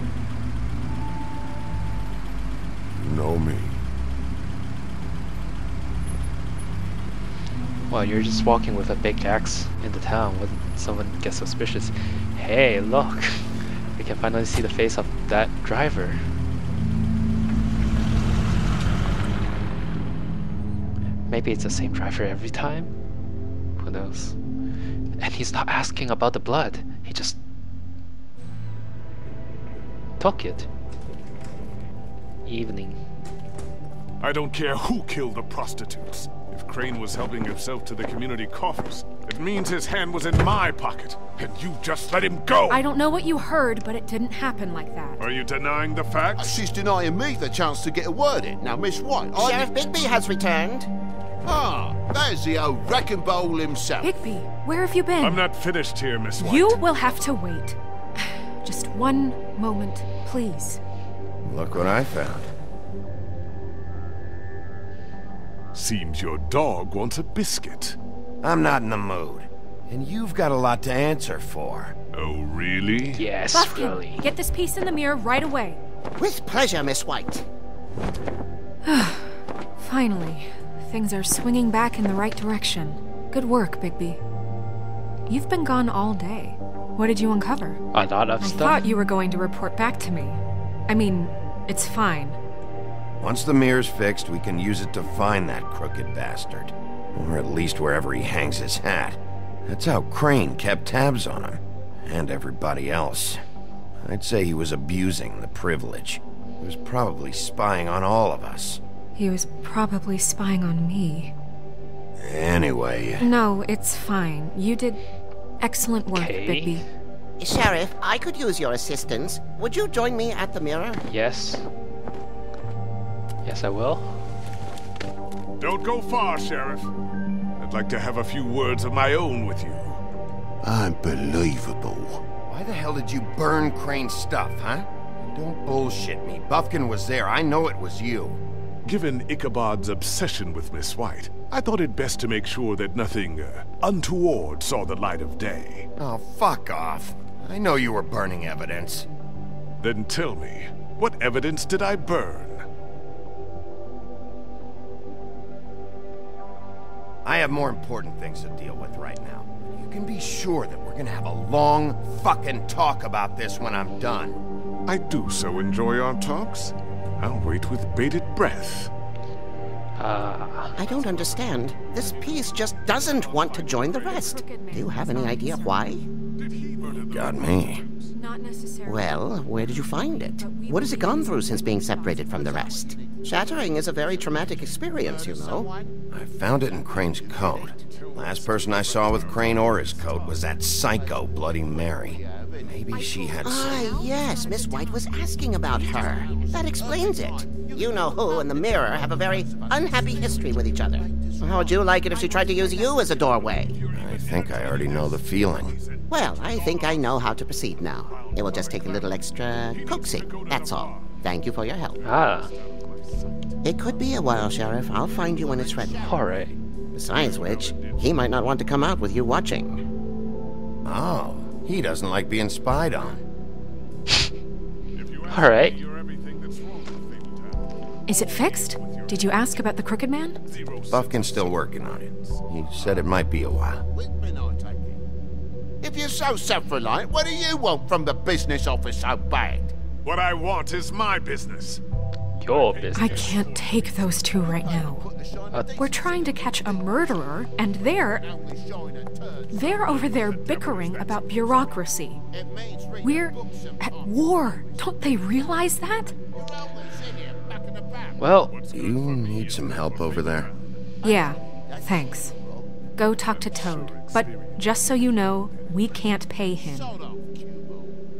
You know me. Well, you're just walking with a big axe in the town. Wouldn't someone get suspicious? Hey, look! We can finally see the face of that driver. Maybe it's the same driver every time? Who knows? And he's not asking about the blood. He just took it. Evening. I don't care who killed the prostitutes. If Crane was helping himself to the community coffers, it means his hand was in my pocket, and you just let him go! I don't know what you heard, but it didn't happen like that. Are you denying the facts? She's denying me the chance to get a word in. Now, Miss White, Sheriff Bigby has returned. Ah, there's the old wrecking bowl himself. Bigby, where have you been? I'm not finished here, Miss White. You will have to wait. Just one moment, please. Look what I found. Seems your dog wants a biscuit. I'm not in the mood. And you've got a lot to answer for. Oh, really? Yes, Buffkin, really. get this piece in the mirror right away. With pleasure, Miss White. Finally, things are swinging back in the right direction. Good work, Bigby. You've been gone all day. What did you uncover? A lot of I stuff. thought you were going to report back to me. I mean, it's fine. Once the mirror's fixed, we can use it to find that crooked bastard. Or at least wherever he hangs his hat. That's how Crane kept tabs on him. And everybody else. I'd say he was abusing the privilege. He was probably spying on all of us. He was probably spying on me. Anyway... No, it's fine. You did excellent work, Bigby. Sheriff, I could use your assistance. Would you join me at the mirror? Yes. Yes, I will. Don't go far, Sheriff. I'd like to have a few words of my own with you. Unbelievable. Why the hell did you burn Crane's stuff, huh? Don't bullshit me. Buffkin was there. I know it was you. Given Ichabod's obsession with Miss White, I thought it best to make sure that nothing untoward saw the light of day. Oh, fuck off. I know you were burning evidence. Then tell me, what evidence did I burn? I have more important things to deal with right now. You can be sure that we're gonna have a long fucking talk about this when I'm done. I do so enjoy our talks. I'll wait with bated breath. I don't understand. This piece just doesn't want to join the rest. Do you have any idea why? Got me. Not necessarily. Well, where did you find it? What has it gone through since being separated from the rest? Shattering is a very traumatic experience, you know. I found it in Crane's coat. Last person I saw with Crane or his coat was that psycho Bloody Mary. Maybe she had some... yes, Miss White was asking about her. That explains it. You know who and the mirror have a very unhappy history with each other. How would you like it if she tried to use you as a doorway? I think I already know the feeling. Well, I think I know how to proceed now. It will just take a little extra coaxing, that's all. Thank you for your help. It could be a while, Sheriff. I'll find you when it's ready. Alright. Besides which, he might not want to come out with you watching. Oh, he doesn't like being spied on. Alright. Is it fixed? Did you ask about the Crooked Man? Buffkin's still working on it. He said it might be a while. If you're so self-reliant, what do you want from the business office so bad? What I want is my business. Your business. I can't take those two right now. We're trying to catch a murderer, and they're over there bickering about bureaucracy. We're at war. Don't they realize that? Well, do you need some help over there? Yeah, thanks. Go talk to Toad. But just so you know, we can't pay him.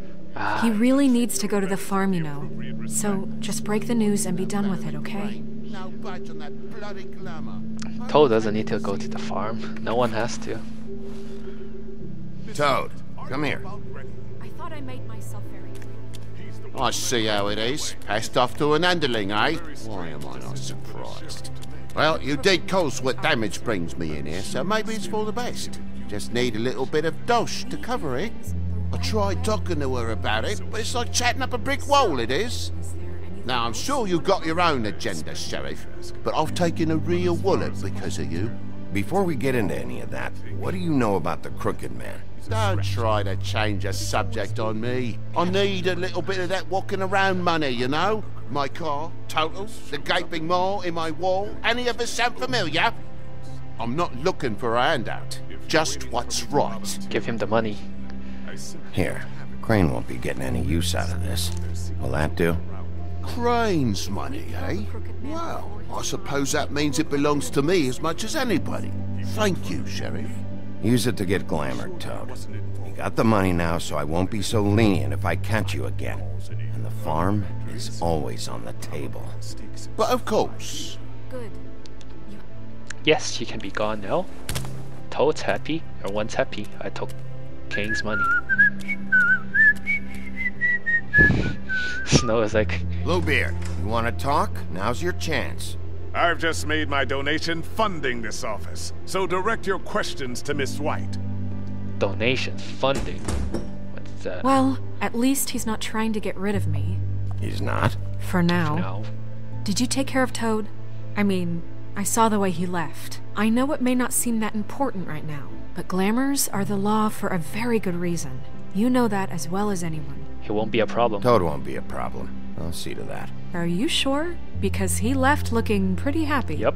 He really needs to go to the farm, you know. So just break the news and be done with it, okay? no budge on that bloody glamour. Toad doesn't need to go to the farm. No one has to. Toad, come here. I thought I made myself very clear. I see how it is. Passed off to an underling, eh? Why am I not surprised? Well, you did cause what damage brings me in here, so maybe it's for the best. Just need a little bit of dosh to cover it. I tried talking to her about it, but it's like chatting up a brick wall, it is. Now, I'm sure you've got your own agenda, Sheriff, but I've taken a real wallet because of you. Before we get into any of that, what do you know about the Crooked Man? Don't try to change a subject on me. I need a little bit of that walking around money, you know? My car, total, the gaping maw in my wall. Any of us sound familiar? I'm not looking for a handout. Just what's right. Give him the money. Here, Crane won't be getting any use out of this. Will that do? Crane's money, eh? Well, I suppose that means it belongs to me as much as anybody. Thank you, Sheriff. Use it to get glamored, Toad. You got the money now, so I won't be so lenient if I catch you again. And the farm is always on the table. But of course. Good. Yes, you can be gone now. Toad's happy. Everyone's happy. I took King's money. Snow is like... Bluebeard, you want to talk? Now's your chance. I've just made my donation funding this office, so direct your questions to Miss White. Donation funding? What's that? Well, at least he's not trying to get rid of me. He's not? For now. No. Did you take care of Toad? I mean, I saw the way he left. I know it may not seem that important right now, but glamours are the law for a very good reason. You know that as well as anyone. He won't be a problem. Toad won't be a problem. I'll see to that. Are you sure? Because he left looking pretty happy. Yep.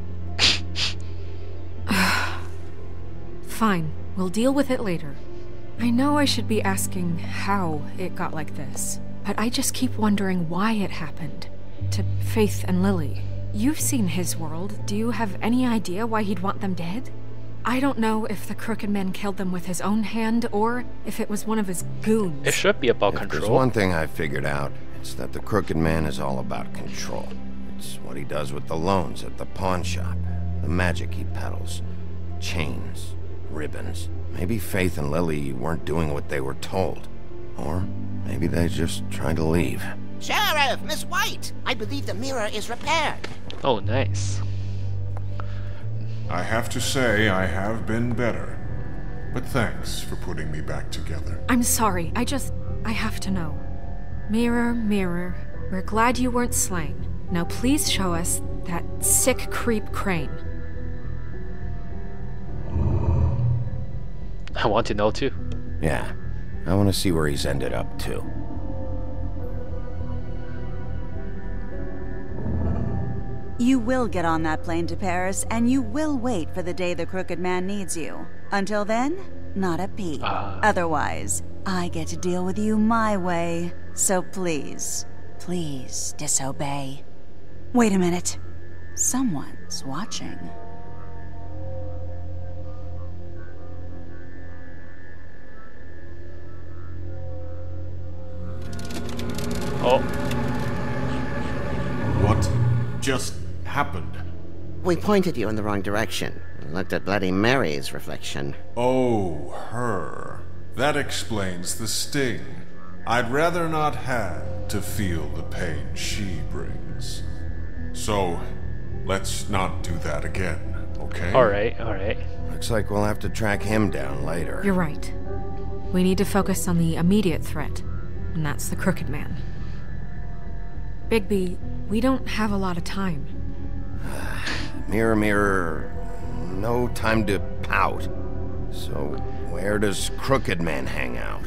Fine. We'll deal with it later. I know I should be asking how it got like this, but I just keep wondering why it happened. To Faith and Lily. You've seen his world. Do you have any idea why he'd want them dead? I don't know if the Crooked Man killed them with his own hand, or if it was one of his goons. It should be about If control. there's one thing I figured out, it's that the Crooked Man is all about control. It's what he does with the loans at the pawn shop, the magic he peddles, chains, ribbons. Maybe Faith and Lily weren't doing what they were told. Or maybe they're just trying to leave. Sheriff, Miss White! I believe the mirror is repaired. Oh, nice. I have to say I have been better. But thanks for putting me back together. I'm sorry. I have to know. Mirror, mirror, we're glad you weren't slain. Now please show us that sick creep Crane. I want to know too. Yeah, I want to see where he's ended up too. You will get on that plane to Paris, and you will wait for the day the Crooked Man needs you. Until then, not a peep. Otherwise, I get to deal with you my way. So please, please disobey. Wait a minute. Someone's watching. Oh. What just happened? We pointed you in the wrong direction and looked at Bloody Mary's reflection. Oh, her. That explains the sting. I'd rather not have to feel the pain she brings. So, let's not do that again, okay? Alright, alright. Looks like we'll have to track him down later. You're right. We need to focus on the immediate threat, and that's the Crooked Man. Bigby, we don't have a lot of time. Mirror, mirror, no time to pout. So, where does Crooked Man hang out?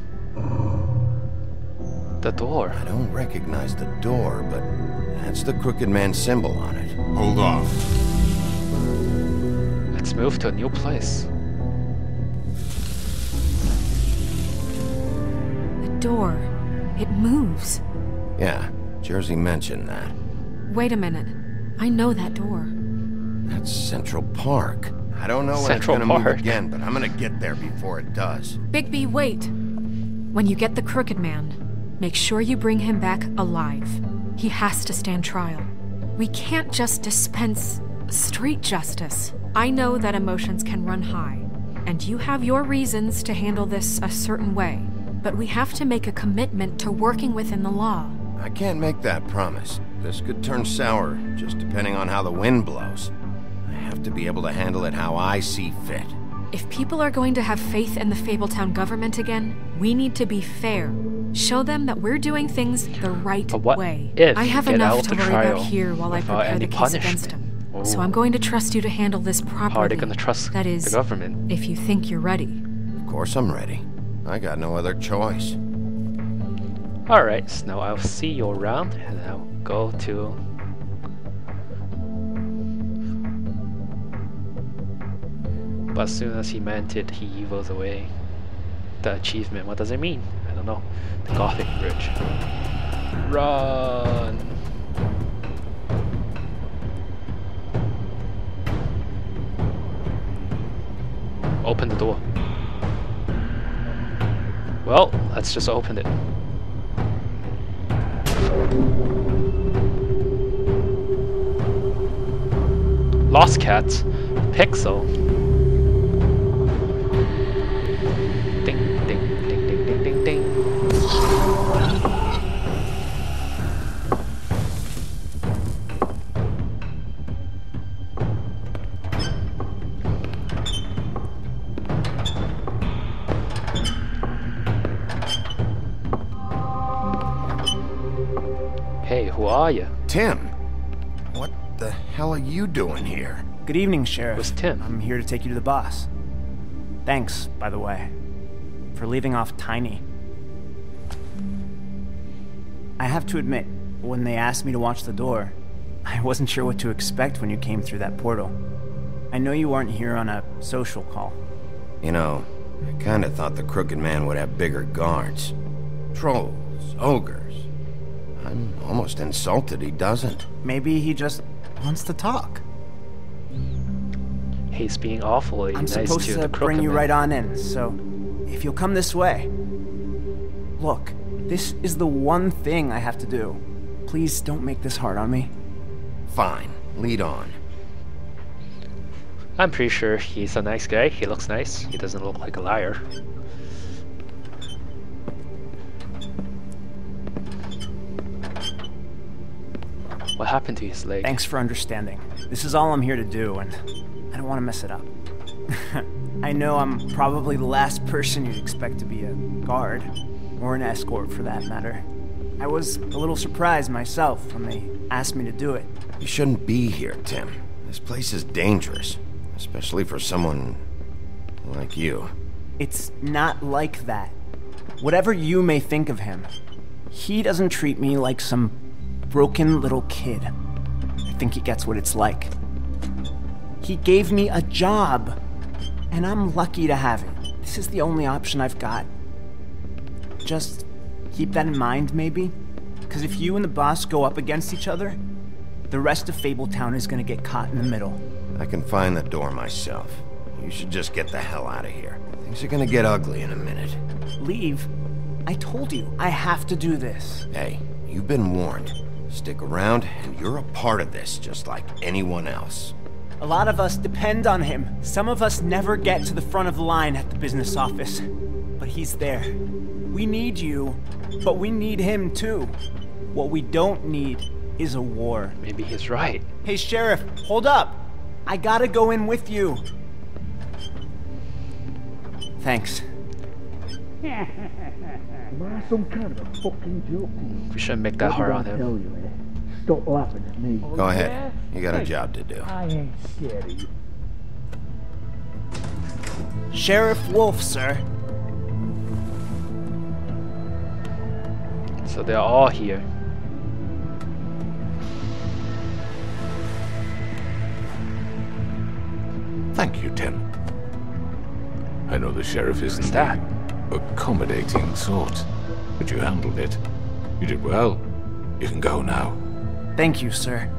The door. I don't recognize the door, but that's the Crooked Man symbol on it. Hold on. Let's move to a new place. The door. It moves. Yeah, Jersey mentioned that. Wait a minute. I know that door. That's Central Park. I don't know when Central it's gonna Park. move again, but I'm gonna get there before it does. Bigby, wait! When you get the Crooked Man, make sure you bring him back alive. He has to stand trial. We can't just dispense street justice. I know that emotions can run high, and you have your reasons to handle this a certain way, but we have to make a commitment to working within the law. I can't make that promise. This could turn sour, just depending on how the wind blows. I have to be able to handle it how I see fit. If people are going to have faith in the Fabletown government again, we need to be fair. Show them that we're doing things the right way. If I have you get enough out to of the worry about trial here while I without prepare any the case against punishment? him. So I'm going to trust you to handle this properly. How are they going to trust that is, the government? If you think you're ready. Of course I'm ready. I got no other choice. Alright, so now I'll see you around, and I'll go to... But as soon as he meant it, he evils away. The achievement, what does it mean? I don't know. The Gothic Bridge. Run! Open the door. Well, let's just open it. Lost Cats. Pixel. Ding, ding, ding, ding, ding, ding, ding. Hey, who are you? Tim! What the hell are you doing here? Good evening, Sheriff. Who's Tim? I'm here to take you to the boss. Thanks, by the way, for leaving off Tiny. I have to admit, when they asked me to watch the door, I wasn't sure what to expect when you came through that portal. I know you weren't here on a social call. You know, I kinda thought the Crooked Man would have bigger guards. Trolls, ogres. I'm almost insulted he doesn't. Maybe he just wants to talk. He's being awfully I'm nice supposed to to the bring you Man. right on in, so if you'll come this way. Look, this is the one thing I have to do. Please don't make this hard on me. Fine, lead on. I'm pretty sure he's a nice guy. He looks nice. He doesn't look like a liar. What happened to his leg? Thanks for understanding. This is all I'm here to do, and I don't want to mess it up. I know I'm probably the last person you'd expect to be a guard, or an escort for that matter. I was a little surprised myself when they asked me to do it. You shouldn't be here, Tim. This place is dangerous, especially for someone like you. It's not like that. Whatever you may think of him, he doesn't treat me like some broken little kid. I think he gets what it's like. He gave me a job, and I'm lucky to have it. This is the only option I've got. Just keep that in mind, maybe? Because if you and the boss go up against each other, the rest of Fabletown is gonna get caught in the middle. I can find the door myself. You should just get the hell out of here. Things are gonna get ugly in a minute. Leave? I told you, I have to do this. Hey, you've been warned. Stick around, and you're a part of this, just like anyone else. A lot of us depend on him. Some of us never get to the front of the line at the business office. But he's there. We need you, but we need him too. What we don't need is a war. Maybe he's right. Hey, Sheriff, hold up. I gotta go in with you. Thanks. Some kind of a fucking joke. We shouldn't make that hard on him. Stop laughing at me. Go ahead. You got a job to do. I ain't scared of you. Sheriff Wolf, sir. So they're all here. Thank you, Tim. I know the sheriff isn't the accommodating sort, but you handled it. You did well. You can go now. Thank you, sir.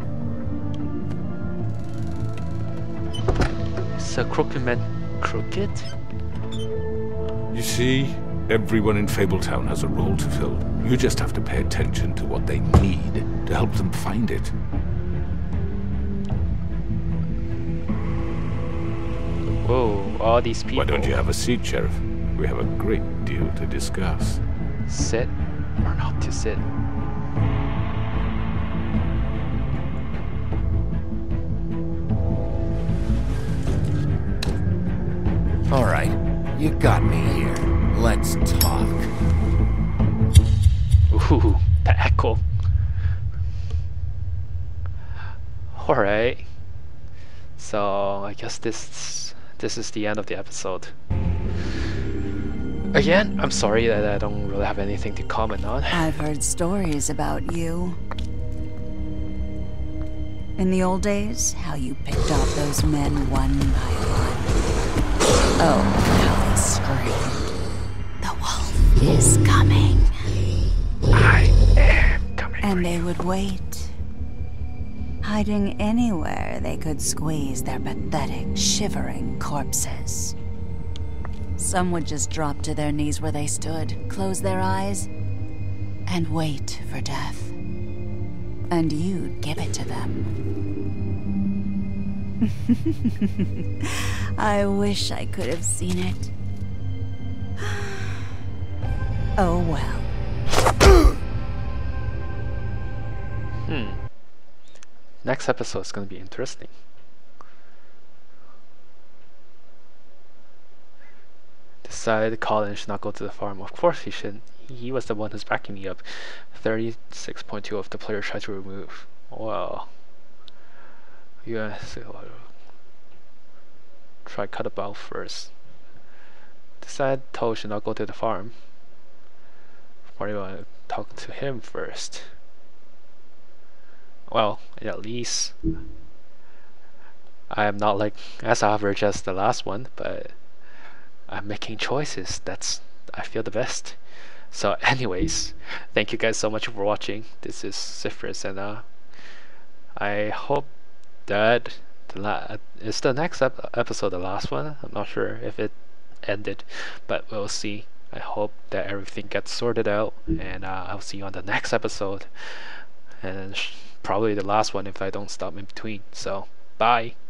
So Crooked Man crooked? You see, everyone in Fabletown has a role to fill. You just have to pay attention to what they need to help them find it. Whoa, all these people. Why don't you have a seat, Sheriff? We have a great deal to discuss. Sit or not to sit? All right, you got me here. Let's talk. Ooh, the echo. Alright. So I guess this is the end of the episode. Again, I'm sorry that I don't really have anything to comment on. I've heard stories about you. In the old days, how you picked off those men one by one. Oh, how they screamed. The wolf is coming. I am coming. And they would wait, hiding anywhere they could squeeze their pathetic, shivering corpses. Some would just drop to their knees where they stood, close their eyes, and wait for death. And you'd give it to them. I wish I could have seen it. Oh well. Next episode is going to be interesting. Decided Colin should not go to the farm. Of course he shouldn't. He was the one who's backing me up. 36.2 of the player tried to remove. Well, yes. Try cut about first. Decided Toad should not go to the farm. Or you want to talk to him first. Well, at least I am not like as average as the last one, but I'm making choices. I feel the best. So anyways, thank you guys so much for watching. This is Cypherus, and I hope that is the next episode the last one. I'm not sure if it ended, but we'll see. I hope that everything gets sorted out, and I'll see you on the next episode, and probably the last one if I don't stop in between. So bye.